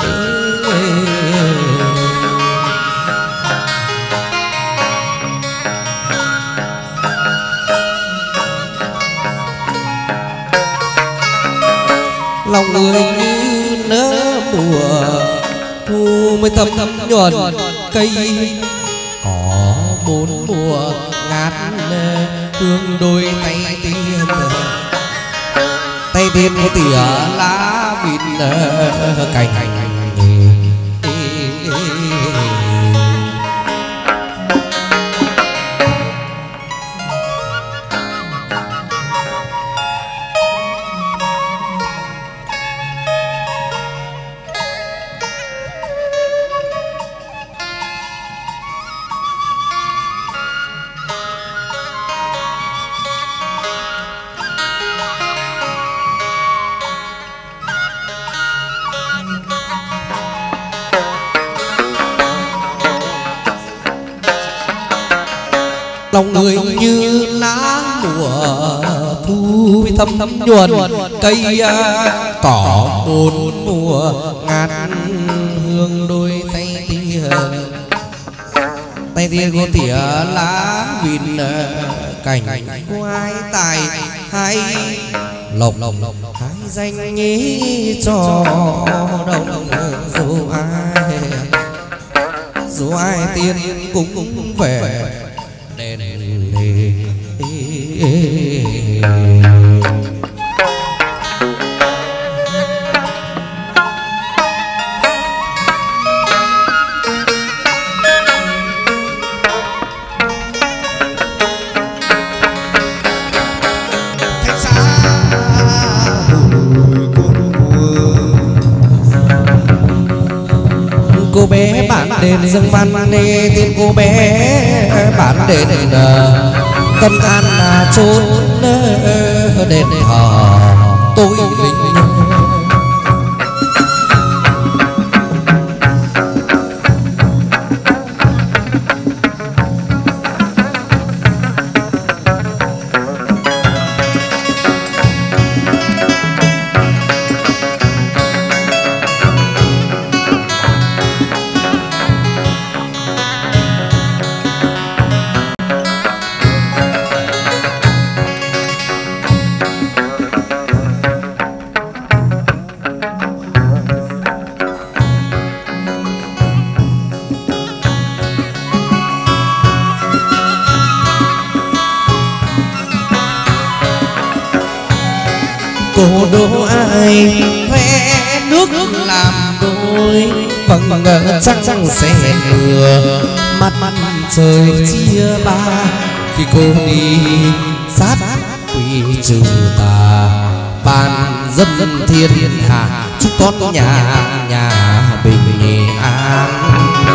Lòng người như nở mùa thu mới thấm nhuần cây có bốn mùa ngát hương đôi tay tiên tay tiên có tỉa lá vịt cành. lòng người như lá mùa thu thấm thấm nhuần cây cỏ bốn mùa ngát hương đôi tay tia tay tia có tỉa lá vìn cảnh quái tài hay lộc hai danh nhí cho đồng dù ai dù ai tiên cũng về đèn lề cô bé bản đền dâng văn nê tên cô bé bản đền Tân An là chốn đền thờ tôi linh. Cô đố ai vẽ nước làm đôi vầng chắc chắn sẽ lừa mắt mắt trời chia ba khi cô đi sát quỷ trừ tà ban dân thiên hạ chúc con nhà nhà bình an.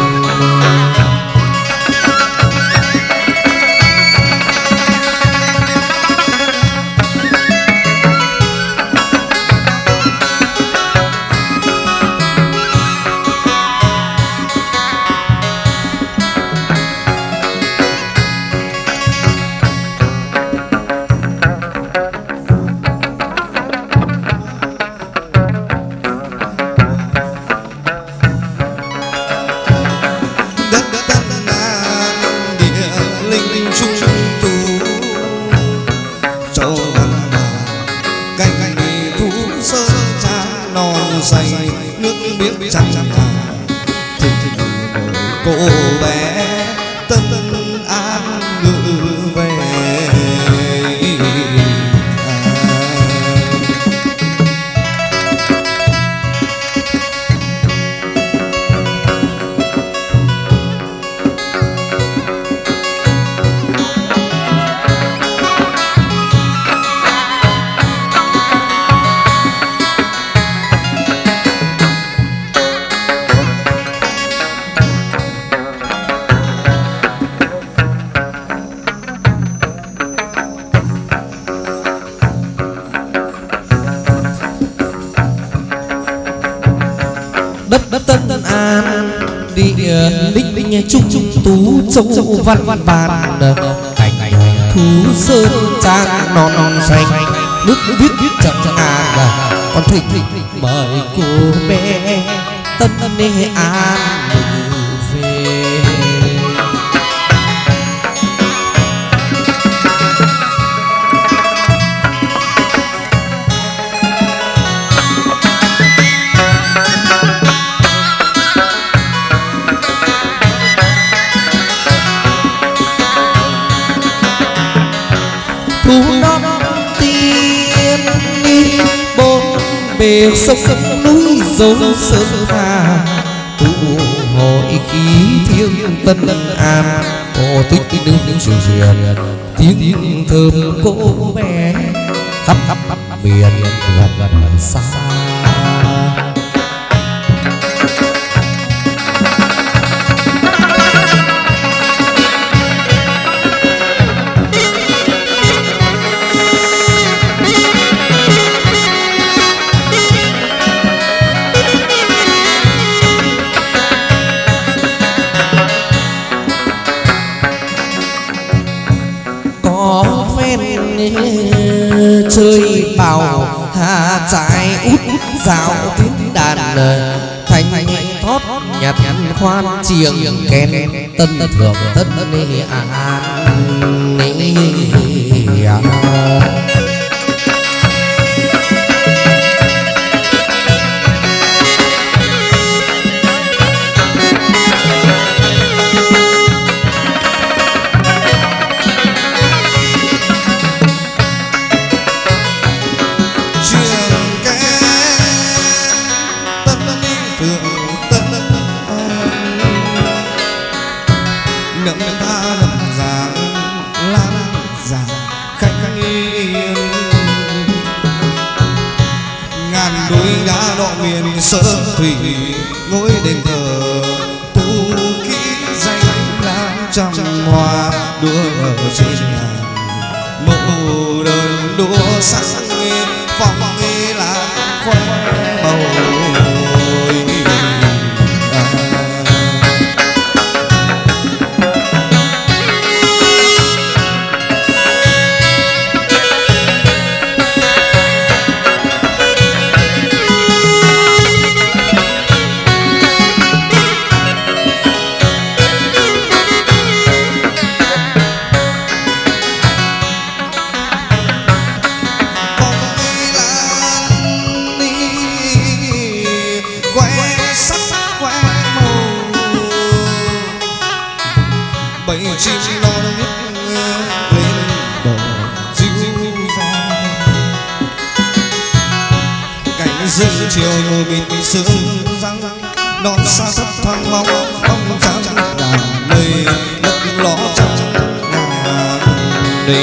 Cô bé Tân An ngự về đất đất Tân An địa linh linh trung trung tú châu văn văn bàn cảnh thú sơn trang non non xanh nước viết viết chậm ngàn con thịnh mời cô bé Tân An về. Thu non tiên đi bốn bề sông núi dấu sơn hà tụ hội khí thiêng Tân An cổ tích nước truyền tiếng thơm cô bé khắp khắp miền gần gần xa. chơi bào hà trái út dạo tiếng đàn thành thoát nhặt khoan chiêng kèn tân thượng tân ni an ni sơn thủy ngôi đền thờ tu kỹ danh lam trăm hoa đua ở trên ngàn mộ đơn đua sắc phong là khoe bầu chiều ngồi bịt sương răng non xa thấp thoáng mong bóng trắng ngàn mây lấp ló trong ngàn đây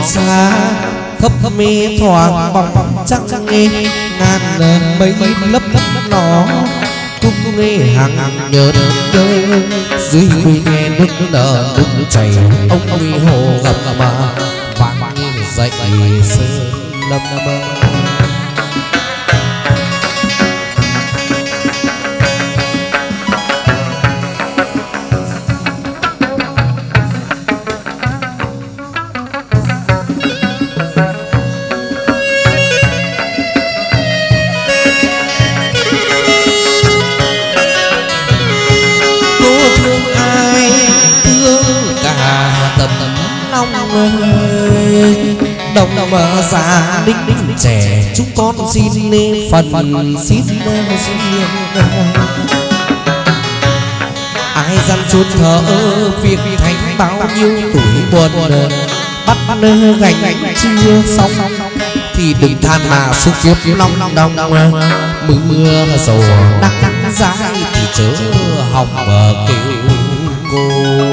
xa thấp mê thoáng bóng trăng nghe ngàn mây lấp lấp nó cung nghe hàng nhớ nhớ dưới quy nghe nước nở nước chảy ông quy hồ gặp mà vang dậy sơn lâm đồng mà già đinh đinh trẻ chúng con xin nên phần xin duyên ai gian chốn thở việc thành bao nhiêu tuổi buồn bắt nơ gánh chưa xong thì đừng than mà xúc kiếp long đông mưa dầu đắng dài thì chớ hòng kêu cô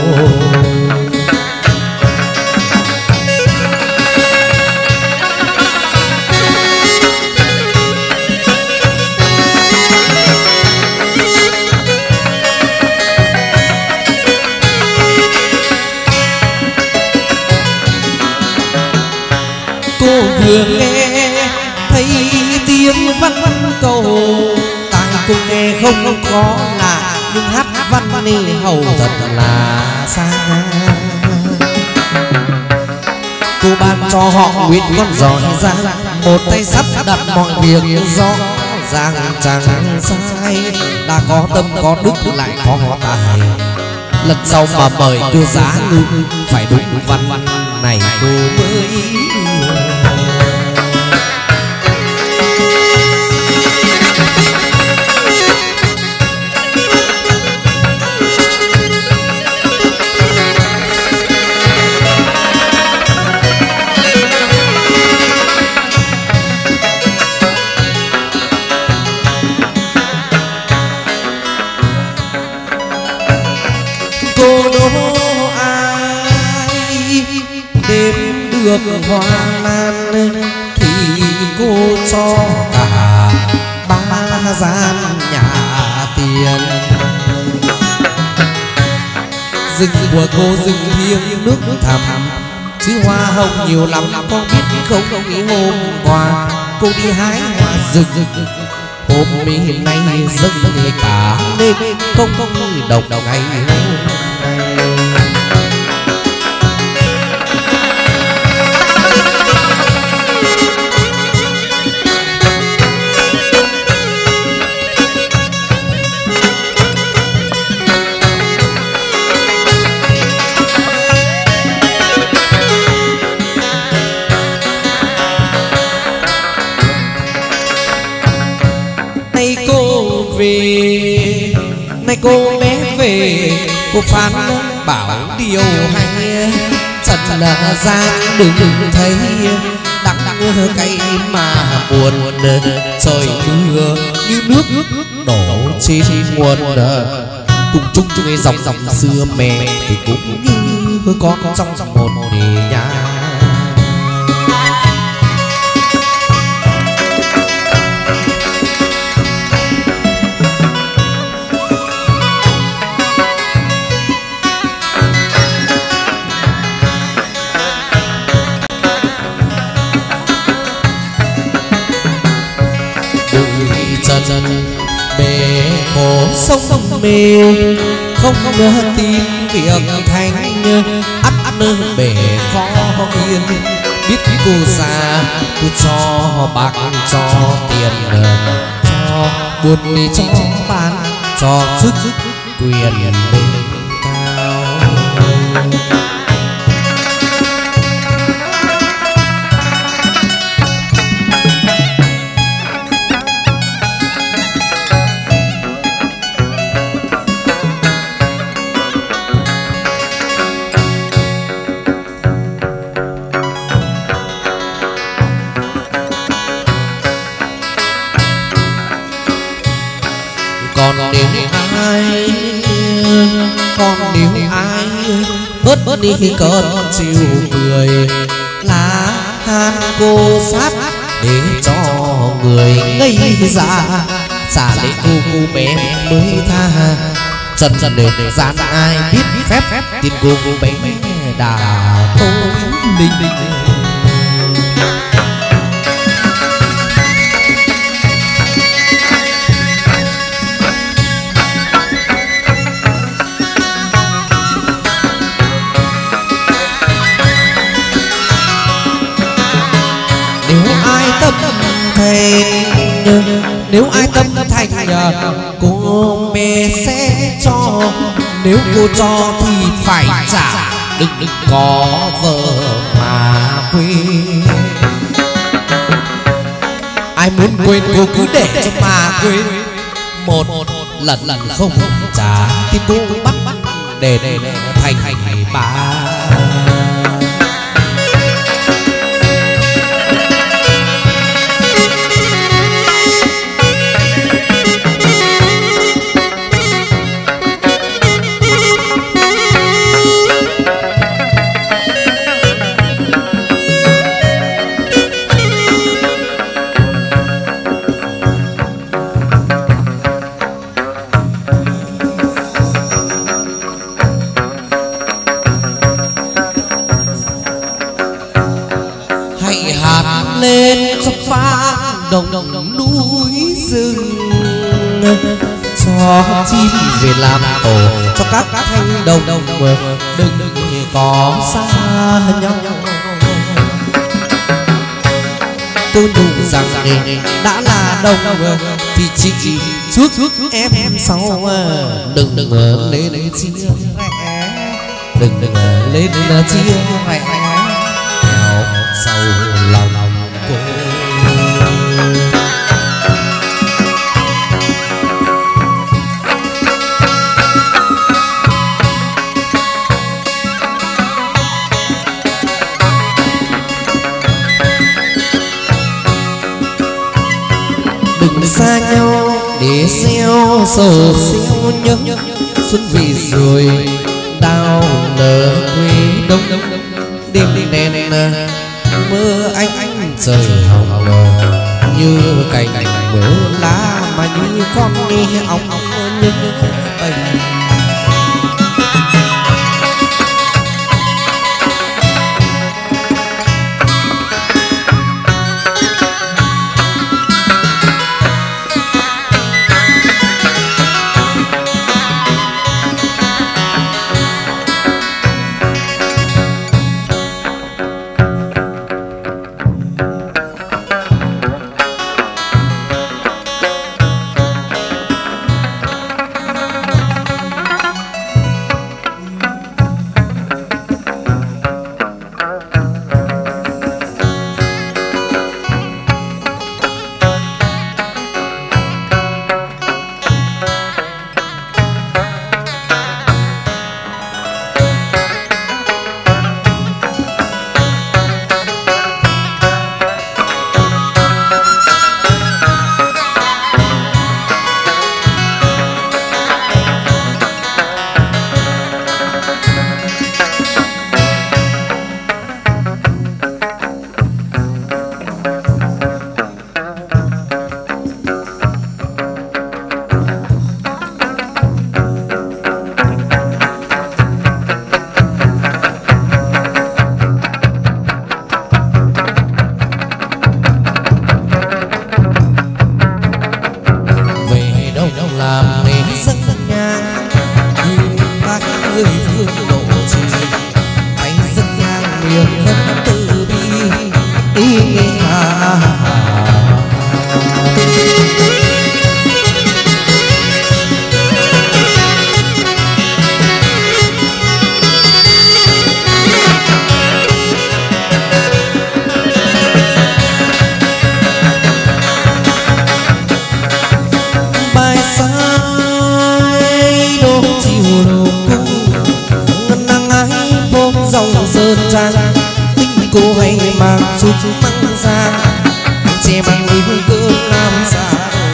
cô vừa nghe thấy tiếng văn cầu tai cô nghe không có lạ nhưng hát văn nê hầu thật là xa. Cô ban cho họ nguyện con giỏi ra một tay sắp đặt mọi việc rõ ràng chẳng sai đã có tâm có đức lại có họ tài lần sau mà mời cô giá ngư phải đúng văn này cô mới cô đố ai đến được hoa lan thì cô cho cả ba gian nhà tiền rừng của cô rừng thiêng nước thẳm chứ hoa hồng nhiều lắm có biết không ý hôm qua cô đi hái hoa rừng hôm nay dâng cả đêm không đồng ngày nay cô về nay cô bé về cô phán bảo điều hay thật là gian đừng thấy đắng cay mà buồn trời mưa như nước đổ trên nguồn cùng chung chung dòng dòng xưa mẹ thì cũng như con trong một nhà. Chân bể khổ sông mê không ngờ tin việc thành ắt ắt bể khó yên biết cô già cô cho bạc cho tiền cho buồn đi cho bán cho sức quyền lên cao. Còn nếu ai còn nếu ai bớt bớt đi cơn chiều cười lá han cô sát để cho người ngây dạ, xả lễ cô cô bé mới tha, trần trần để gian ai biết phép tin cô cô bé đà tôi linh linh. Nếu ai tâm thành cô bé sẽ cho, nếu cô cho thì phải trả, đừng đừng có vợ mà quên. Ai muốn quên cô cứ để cho mà quên, một lần lần không trả thì cô bắt để thành bà. Lên cho vang đồng đồng núi rừng, cho chim về làm tổ cho các thanh đồng đồng, đừng có xa nhau. Tôi đủ rằng đã là đồng thì chị trước em sau, đừng đừng lên chia rẽ, đừng đừng lên chia rẽ theo sau lòng cô. Đừng xa nhau để gieo sầu xeo nhớ, xuân về rồi đào nở quê đông, đêm đèn mơ anh anh trời hồng nở như cành mơ lá, mà như con đi ong nhớ tình. Cô hay mang chút măng ra che bằng yêu cơn nam xa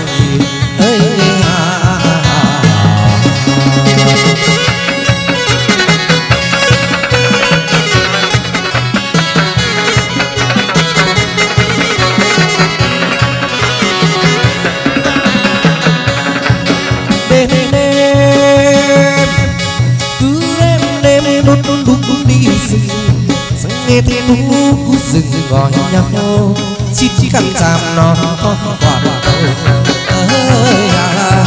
ơi à. gọi nhau chít cắn chạm nó quả cầu ơi à.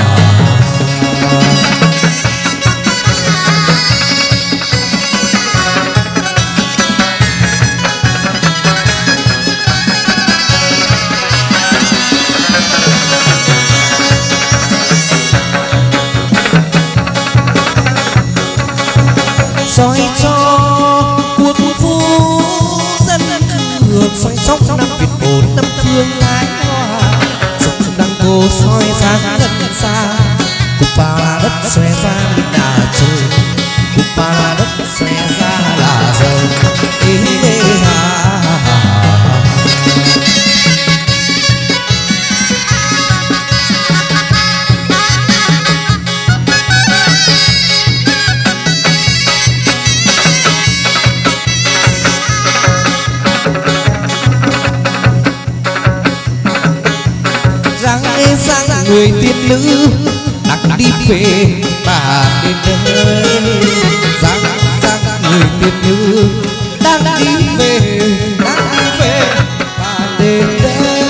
Soi cho quốc phu dân cường soi sóc năm Việt bốn năm phương ái hoa sông đăng cô soi sáng gần xa cục vào là đất xòe ra mình là trời cục vào là đất xòe ra là giờ ê ê à. Sang người tiên nữ đang đi về bà đến đây sang sang người tiên nữ đang đi về đang đi về bà đến đây.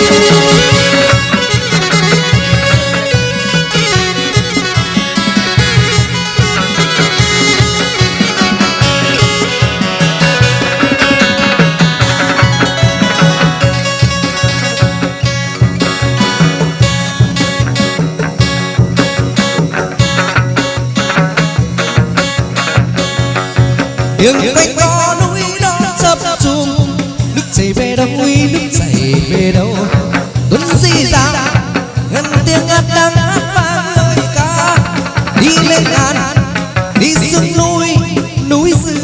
Tiếng quanh có núi đó chập trùng nước chảy về đâu nguy nước chảy về đâu tuấn di ra ngân tiếng hát đang hát vang lời ca đi lên ngàn đi xuống núi núi rừng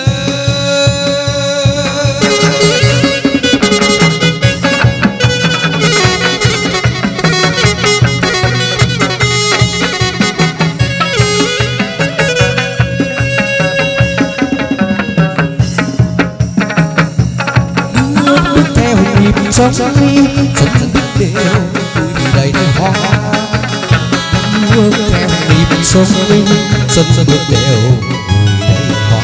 trong đi chân biết đều vui đầy đầy hoa bước theo nhịp sông minh chân bước đều vui đầy hoa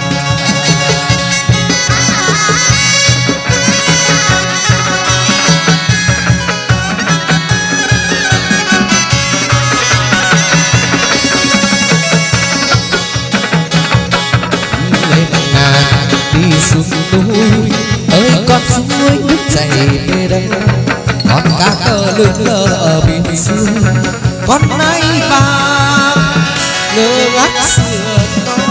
lên ngàn đi xuống núi ơi con suối nước chảy về đây con cá cờ lưng lơ ở bên xuôi con nai vàng ngơ ngác sườn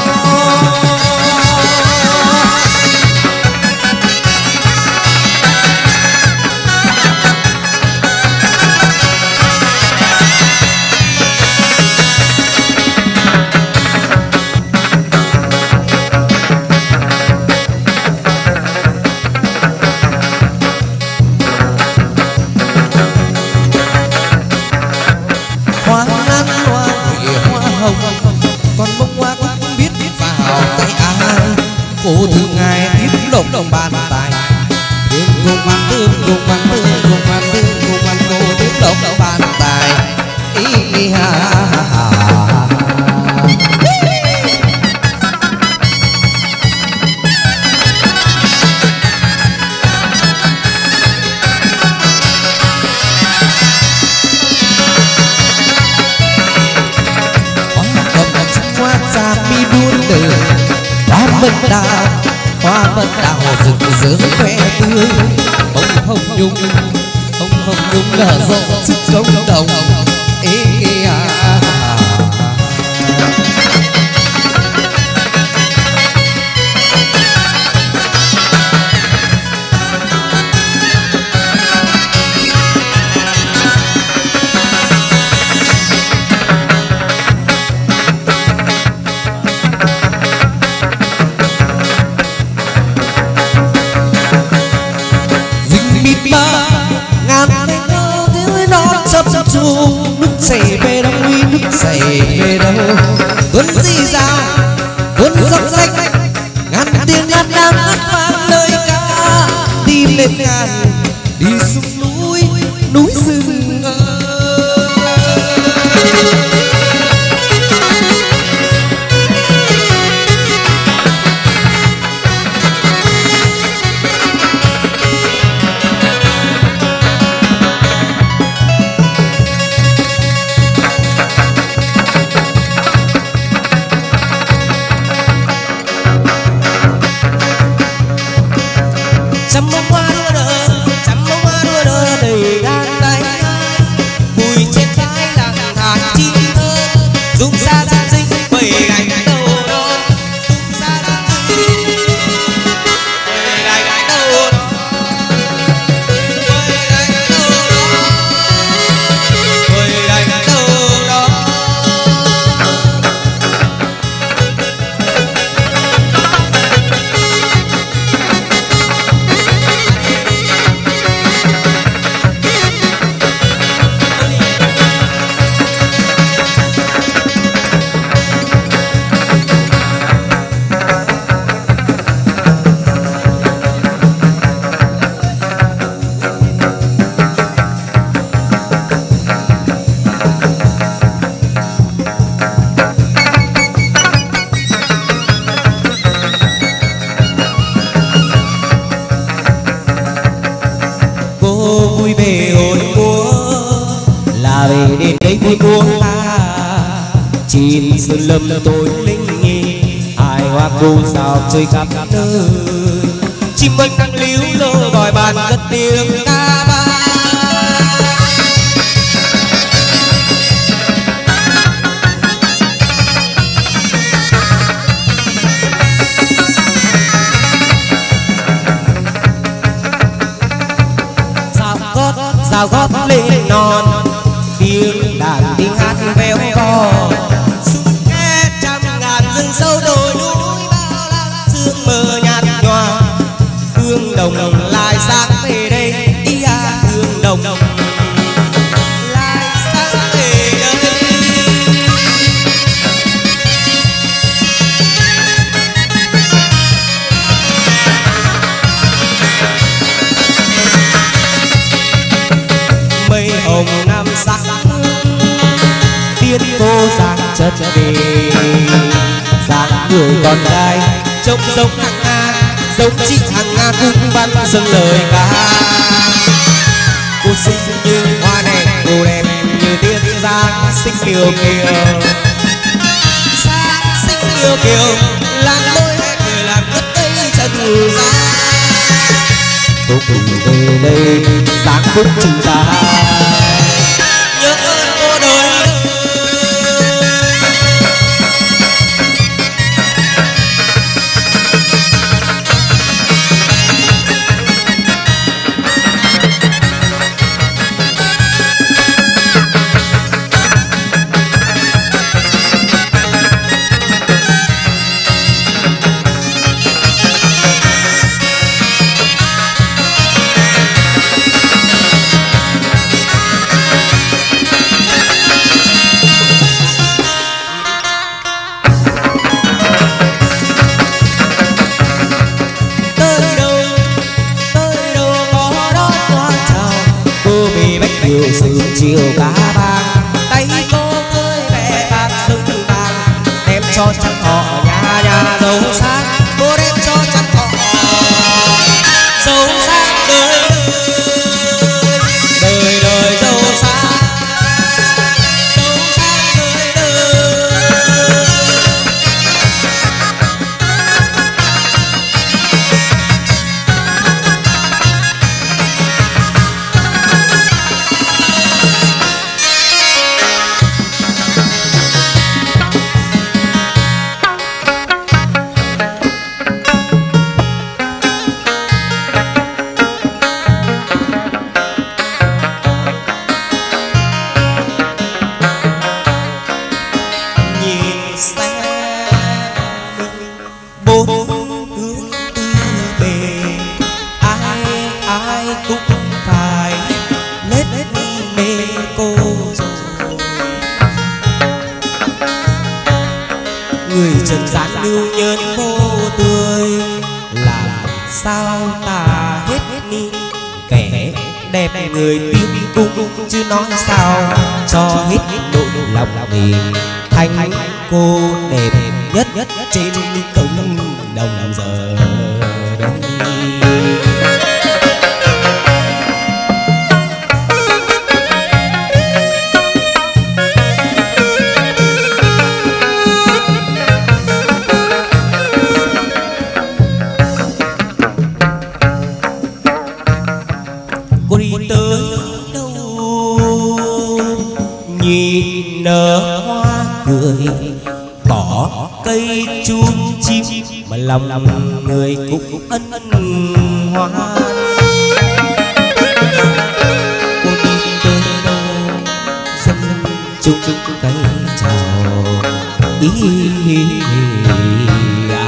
cô thương ngài tiếp lộc đồng bàn tài thương cùng bàn thương cùng bàn thương cùng bàn thương cùng bàn cô tiếp lộc đồng bàn tài ý ha mật đào hoa mật đào rực rỡ khoe tươi bông hồng nhung bông hồng nhung nở rộ sức công đồng ê à. Nước chảy về đâu nguy nước chảy về đâu tuấn di ra tuấn dốc rách ngàn tiếng ngàn đang hát vang lời ca đi lên ngàn đi xuống núi núi rừng dung xa dung dinh quầy gánh đầu non, dung xa dung dinh quầy gánh đầu non, quầy gánh đầu non, quầy gánh đầu non. Vui về hồi múa là về đến đây vui múa ta chín sơn lâm tối linh nghi ai hoa cô sao chơi khắp nơi chim ơi đang líu lơ gọi bàn cất tiếng ca ba sao gót lên non tiếng đàn tiếng hát véo vò sung nghe trăm ngàn rừng sâu đồi núi bao la sương mờ nhạt nhòa hương đồng lại sáng về đây ý à hương đồng lại sáng về đây mây hồng năm sắc tiên cô giang chất về dáng người con gái trông giống hàng ngàn giống chị hàng ngàn cung văn dâng lời ca cô xinh như hoa đẹp cô đẹp như tiên giang xinh kiều kiều sáng xinh kiều kiều làm đôi hai người làm cất tay chân ra cô cùng về đây sáng phúc chúng ta nhớ ơn cô đời sương chiều cá vàng tay cô cưới vẻ bạc sưng vàng đem cho trăm họ nhà nhà giàu sang cô đem cho trăm họ giàu sang đời đời đời giàu sang giàu sang đời đời trần gian lưu nhân vô tươi làm sao ta hết đi vẻ đẹp người tiên cung chứ nói sao cho hết nỗi lòng mình thành cô đẹp nhất nhất trên công đồng giờ đây. Tới đâu nhìn nở hoa cười, cỏ cây chuông chim mà lòng người cũng ân hoan. Cô đi tới đâu dân chung cây chào ý, ý, à.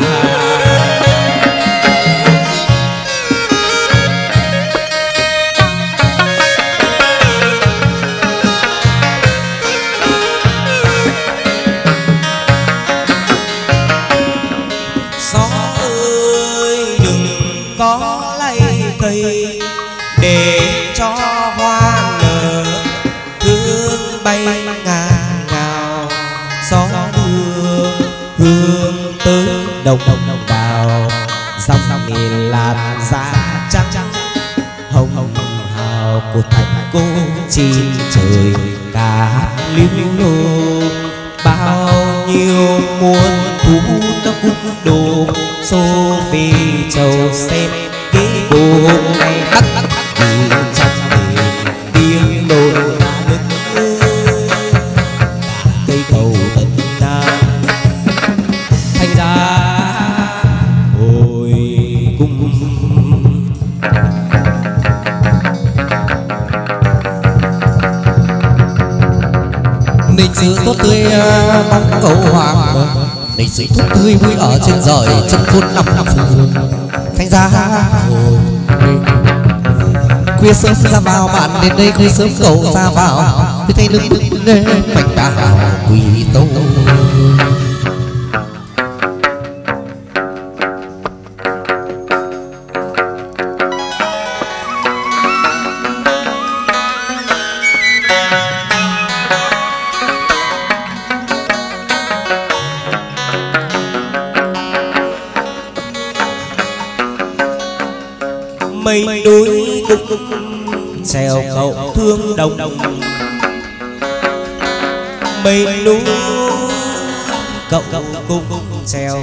Cây để cho hoa nở, hương bay ngàn ngào, gió đưa hương tới đồng đào, dòng nghìn làn da trắng hồng hào của thành cô chim trời cả liễu lô. Bao nhiêu muôn thú nó cũng đổ xô vì chầu xem cái cô hôm nay bắt vì trong đời tiếng đồn đã đứng cây cầu tận nam thành ra hồi cung. Ninh sự tốt tươi bóng cầu hoàng, ninh sự tốt tươi vui ở trên rời chân thôn năm phường thành ra hồi khuya sớm ra vào bạn đến đây khuya sớm cầu ra vào tôi thấy đứng đứng lên bạch đào quỳ tâu. Mây núi cung trèo cầu thương đồng, mây núi cậu cung trèo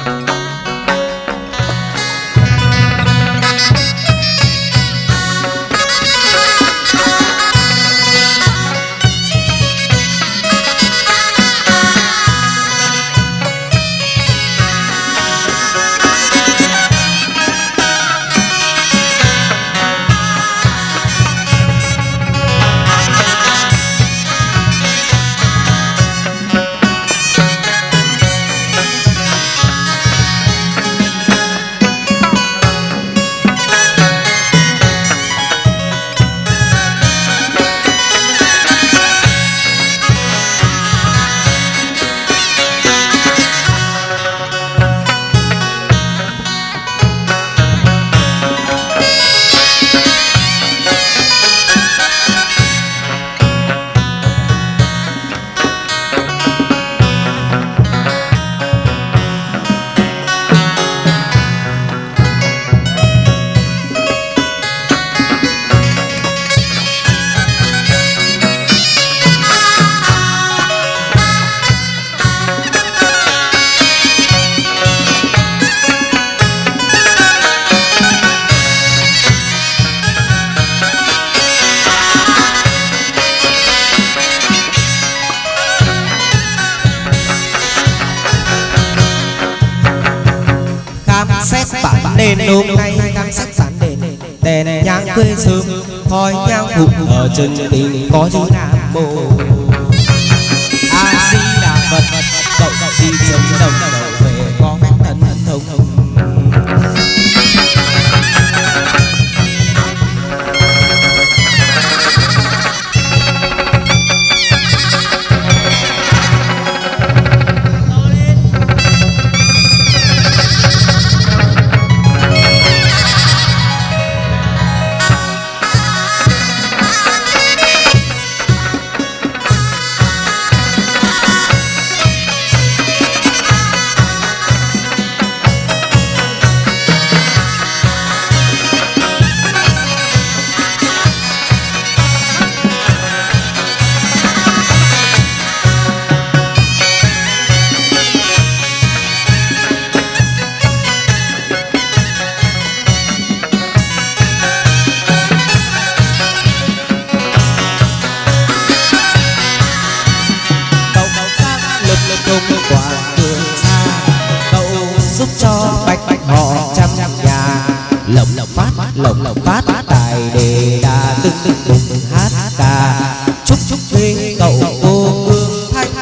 đền hôm nay đang sắc sán đền đèn nhang quê sớm khói nhang hụt ở chân tình có chữ nam mô a di đà phật. Cậu đi chống đồng đầu về có phép thần thông thông. lộc phát tài đề đà từng từng bùng hát ca chúc chúc với cậu cô hương thanh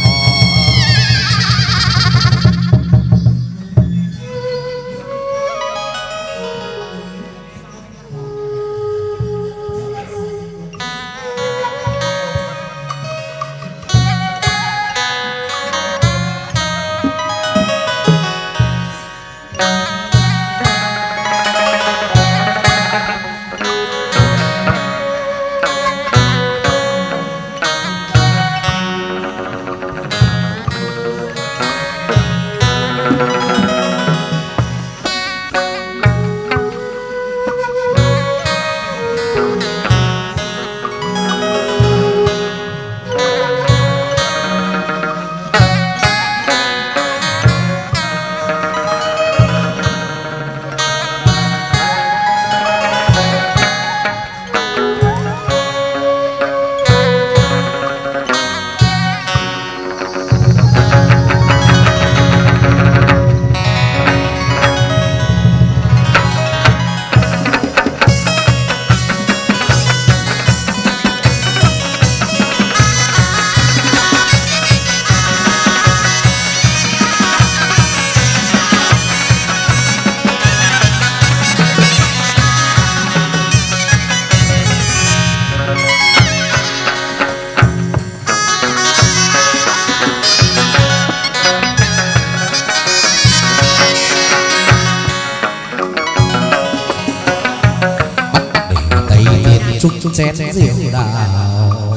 chén rượu đào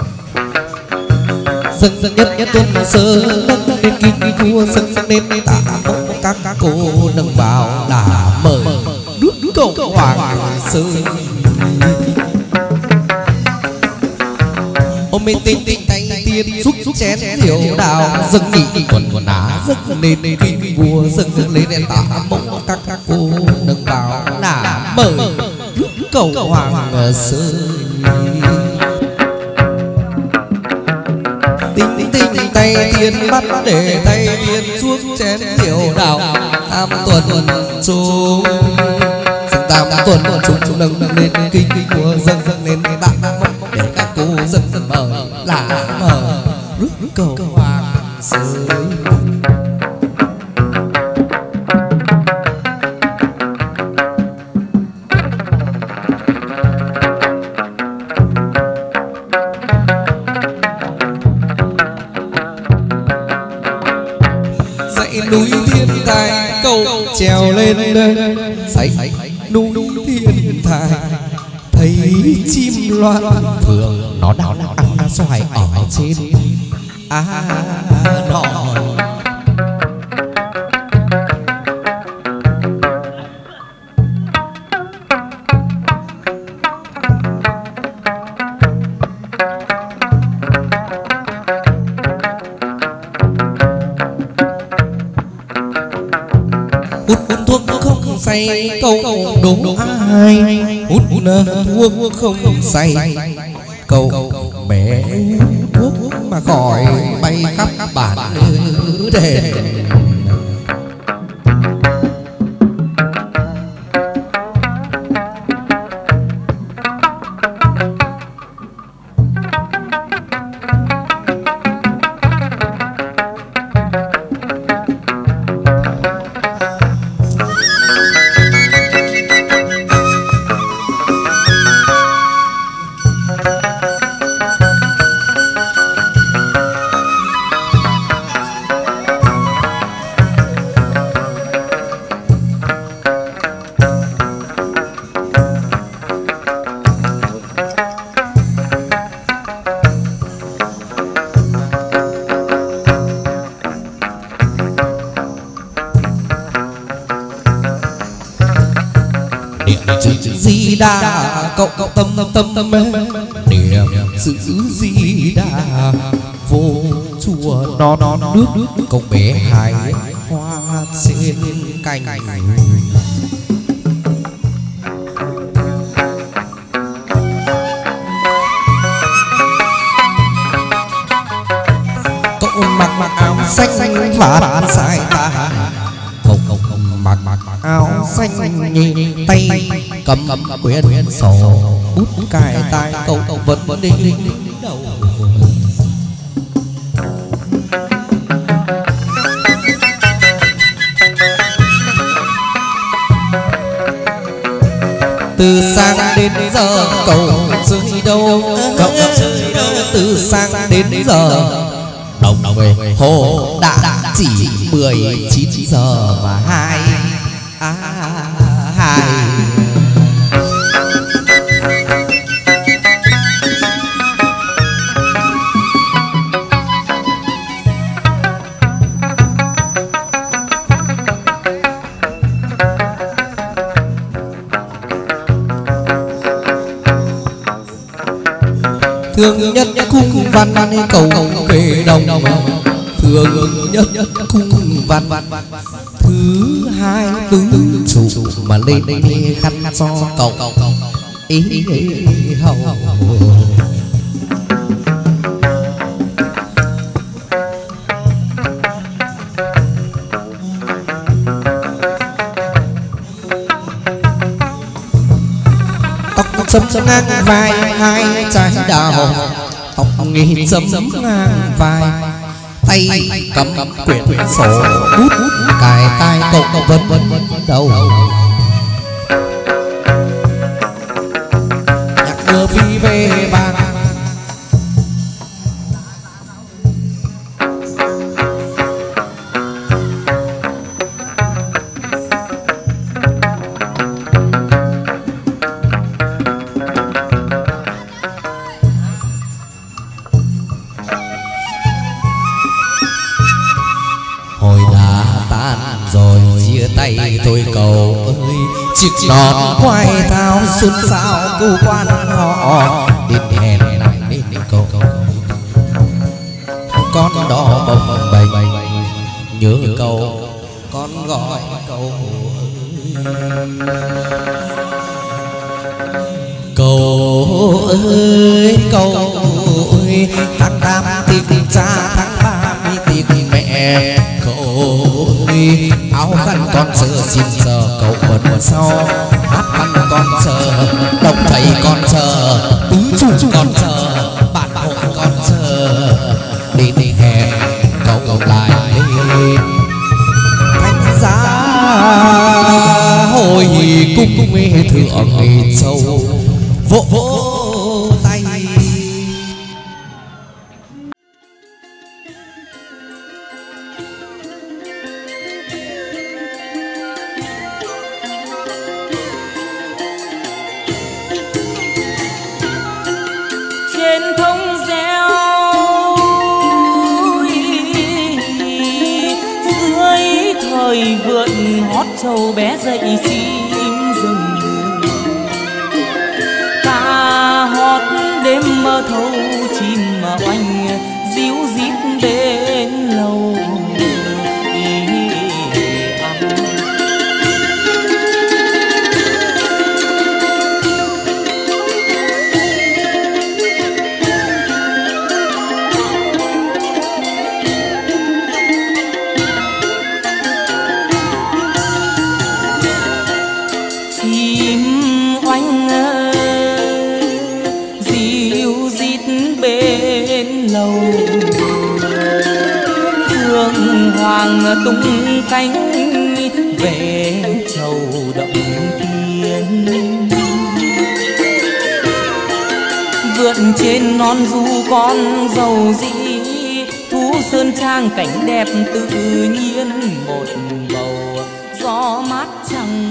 dâng dâng nhất nhất tuân sơ nâng lên kinh vua dâng dâng lên tạ mộ các cô nâng vào đà mời nước cộng hoàng sơn ôm bên tinh tinh tay tiên xúc chén rượu đào dâng nhị quần quần á dâng lên kinh vua dâng dâng lên tạ mộ các cô nâng vào đà mời nước cầu hoàng sơn tinh tinh tay tiên bắt để tay tiên xuống chén rượu đào tam tuần xuống tam tuần chúng nâng nâng lên kinh của dâng dâng lên tạ mộng để các cô dâng dâng mời là mời nước cầu hoàng sơn núi thiên thai câu trèo lên đây dãy núi thiên thai thấy chim loan thường nó đào ăn xoài ở trên á nọ say câu đúng ai hút thuốc không say câu bé thuốc mà khỏi bay khắp bản đền Di Đà cậu cậu tâm tâm tâm niệm sự Di Đà vô chùa nó nó nước nước cậu bé hái hoa sen cành cậu mặc mặc áo xanh xanh và sai ta cậu cậu mặc mặc áo xanh nhì tay cầm quyển sổ bút cài tai câu vẫn đi đầu. Từ sáng đến giờ cầu dưới đâu, cầu từ sáng đến giờ đồng về hồ đã chỉ mười chín giờ mà hai à, hai thương nhất cung văn cầu về đồng, thương nhất cung văn thứ hai tứ trụ mà lên khăn cho cậu ý hậu. Chấm ngang vai hai trái đào, tóc nghỉ chấm ngang vai, tay cầm quyển sổ bút cài tai cậu vẫn đầu. Nhạc mưa phi về vàng tôi cầu ơi, chiếc nón quay thao xuân sao cô quan họ đến hẹn lại đến cầu con đỏ bồng bềnh nhớ cầu con gọi cầu cầu ơi cầu ơi tháng tám tình cha tháng ba mươi tình mẹ cầu ơi áo khăn con sợ xin giờ cậu bật sau hát văn con chờ đọc thầy con chờ tứ chủ con chờ bạn hội con chờ đi đi hè cậu cậu lại thánh giá hồi cung thượng sâu vỗ vỗ tay. trời vượn hót trâu bé dậy chim rừng ta hót đêm mơ thâu chim mà oanh díu dít bên lầu hoàng tung cánh về chầu động tiên vượn trên non du con dầu dĩ thú sơn trang cảnh đẹp tự nhiên một bầu gió mát chẳng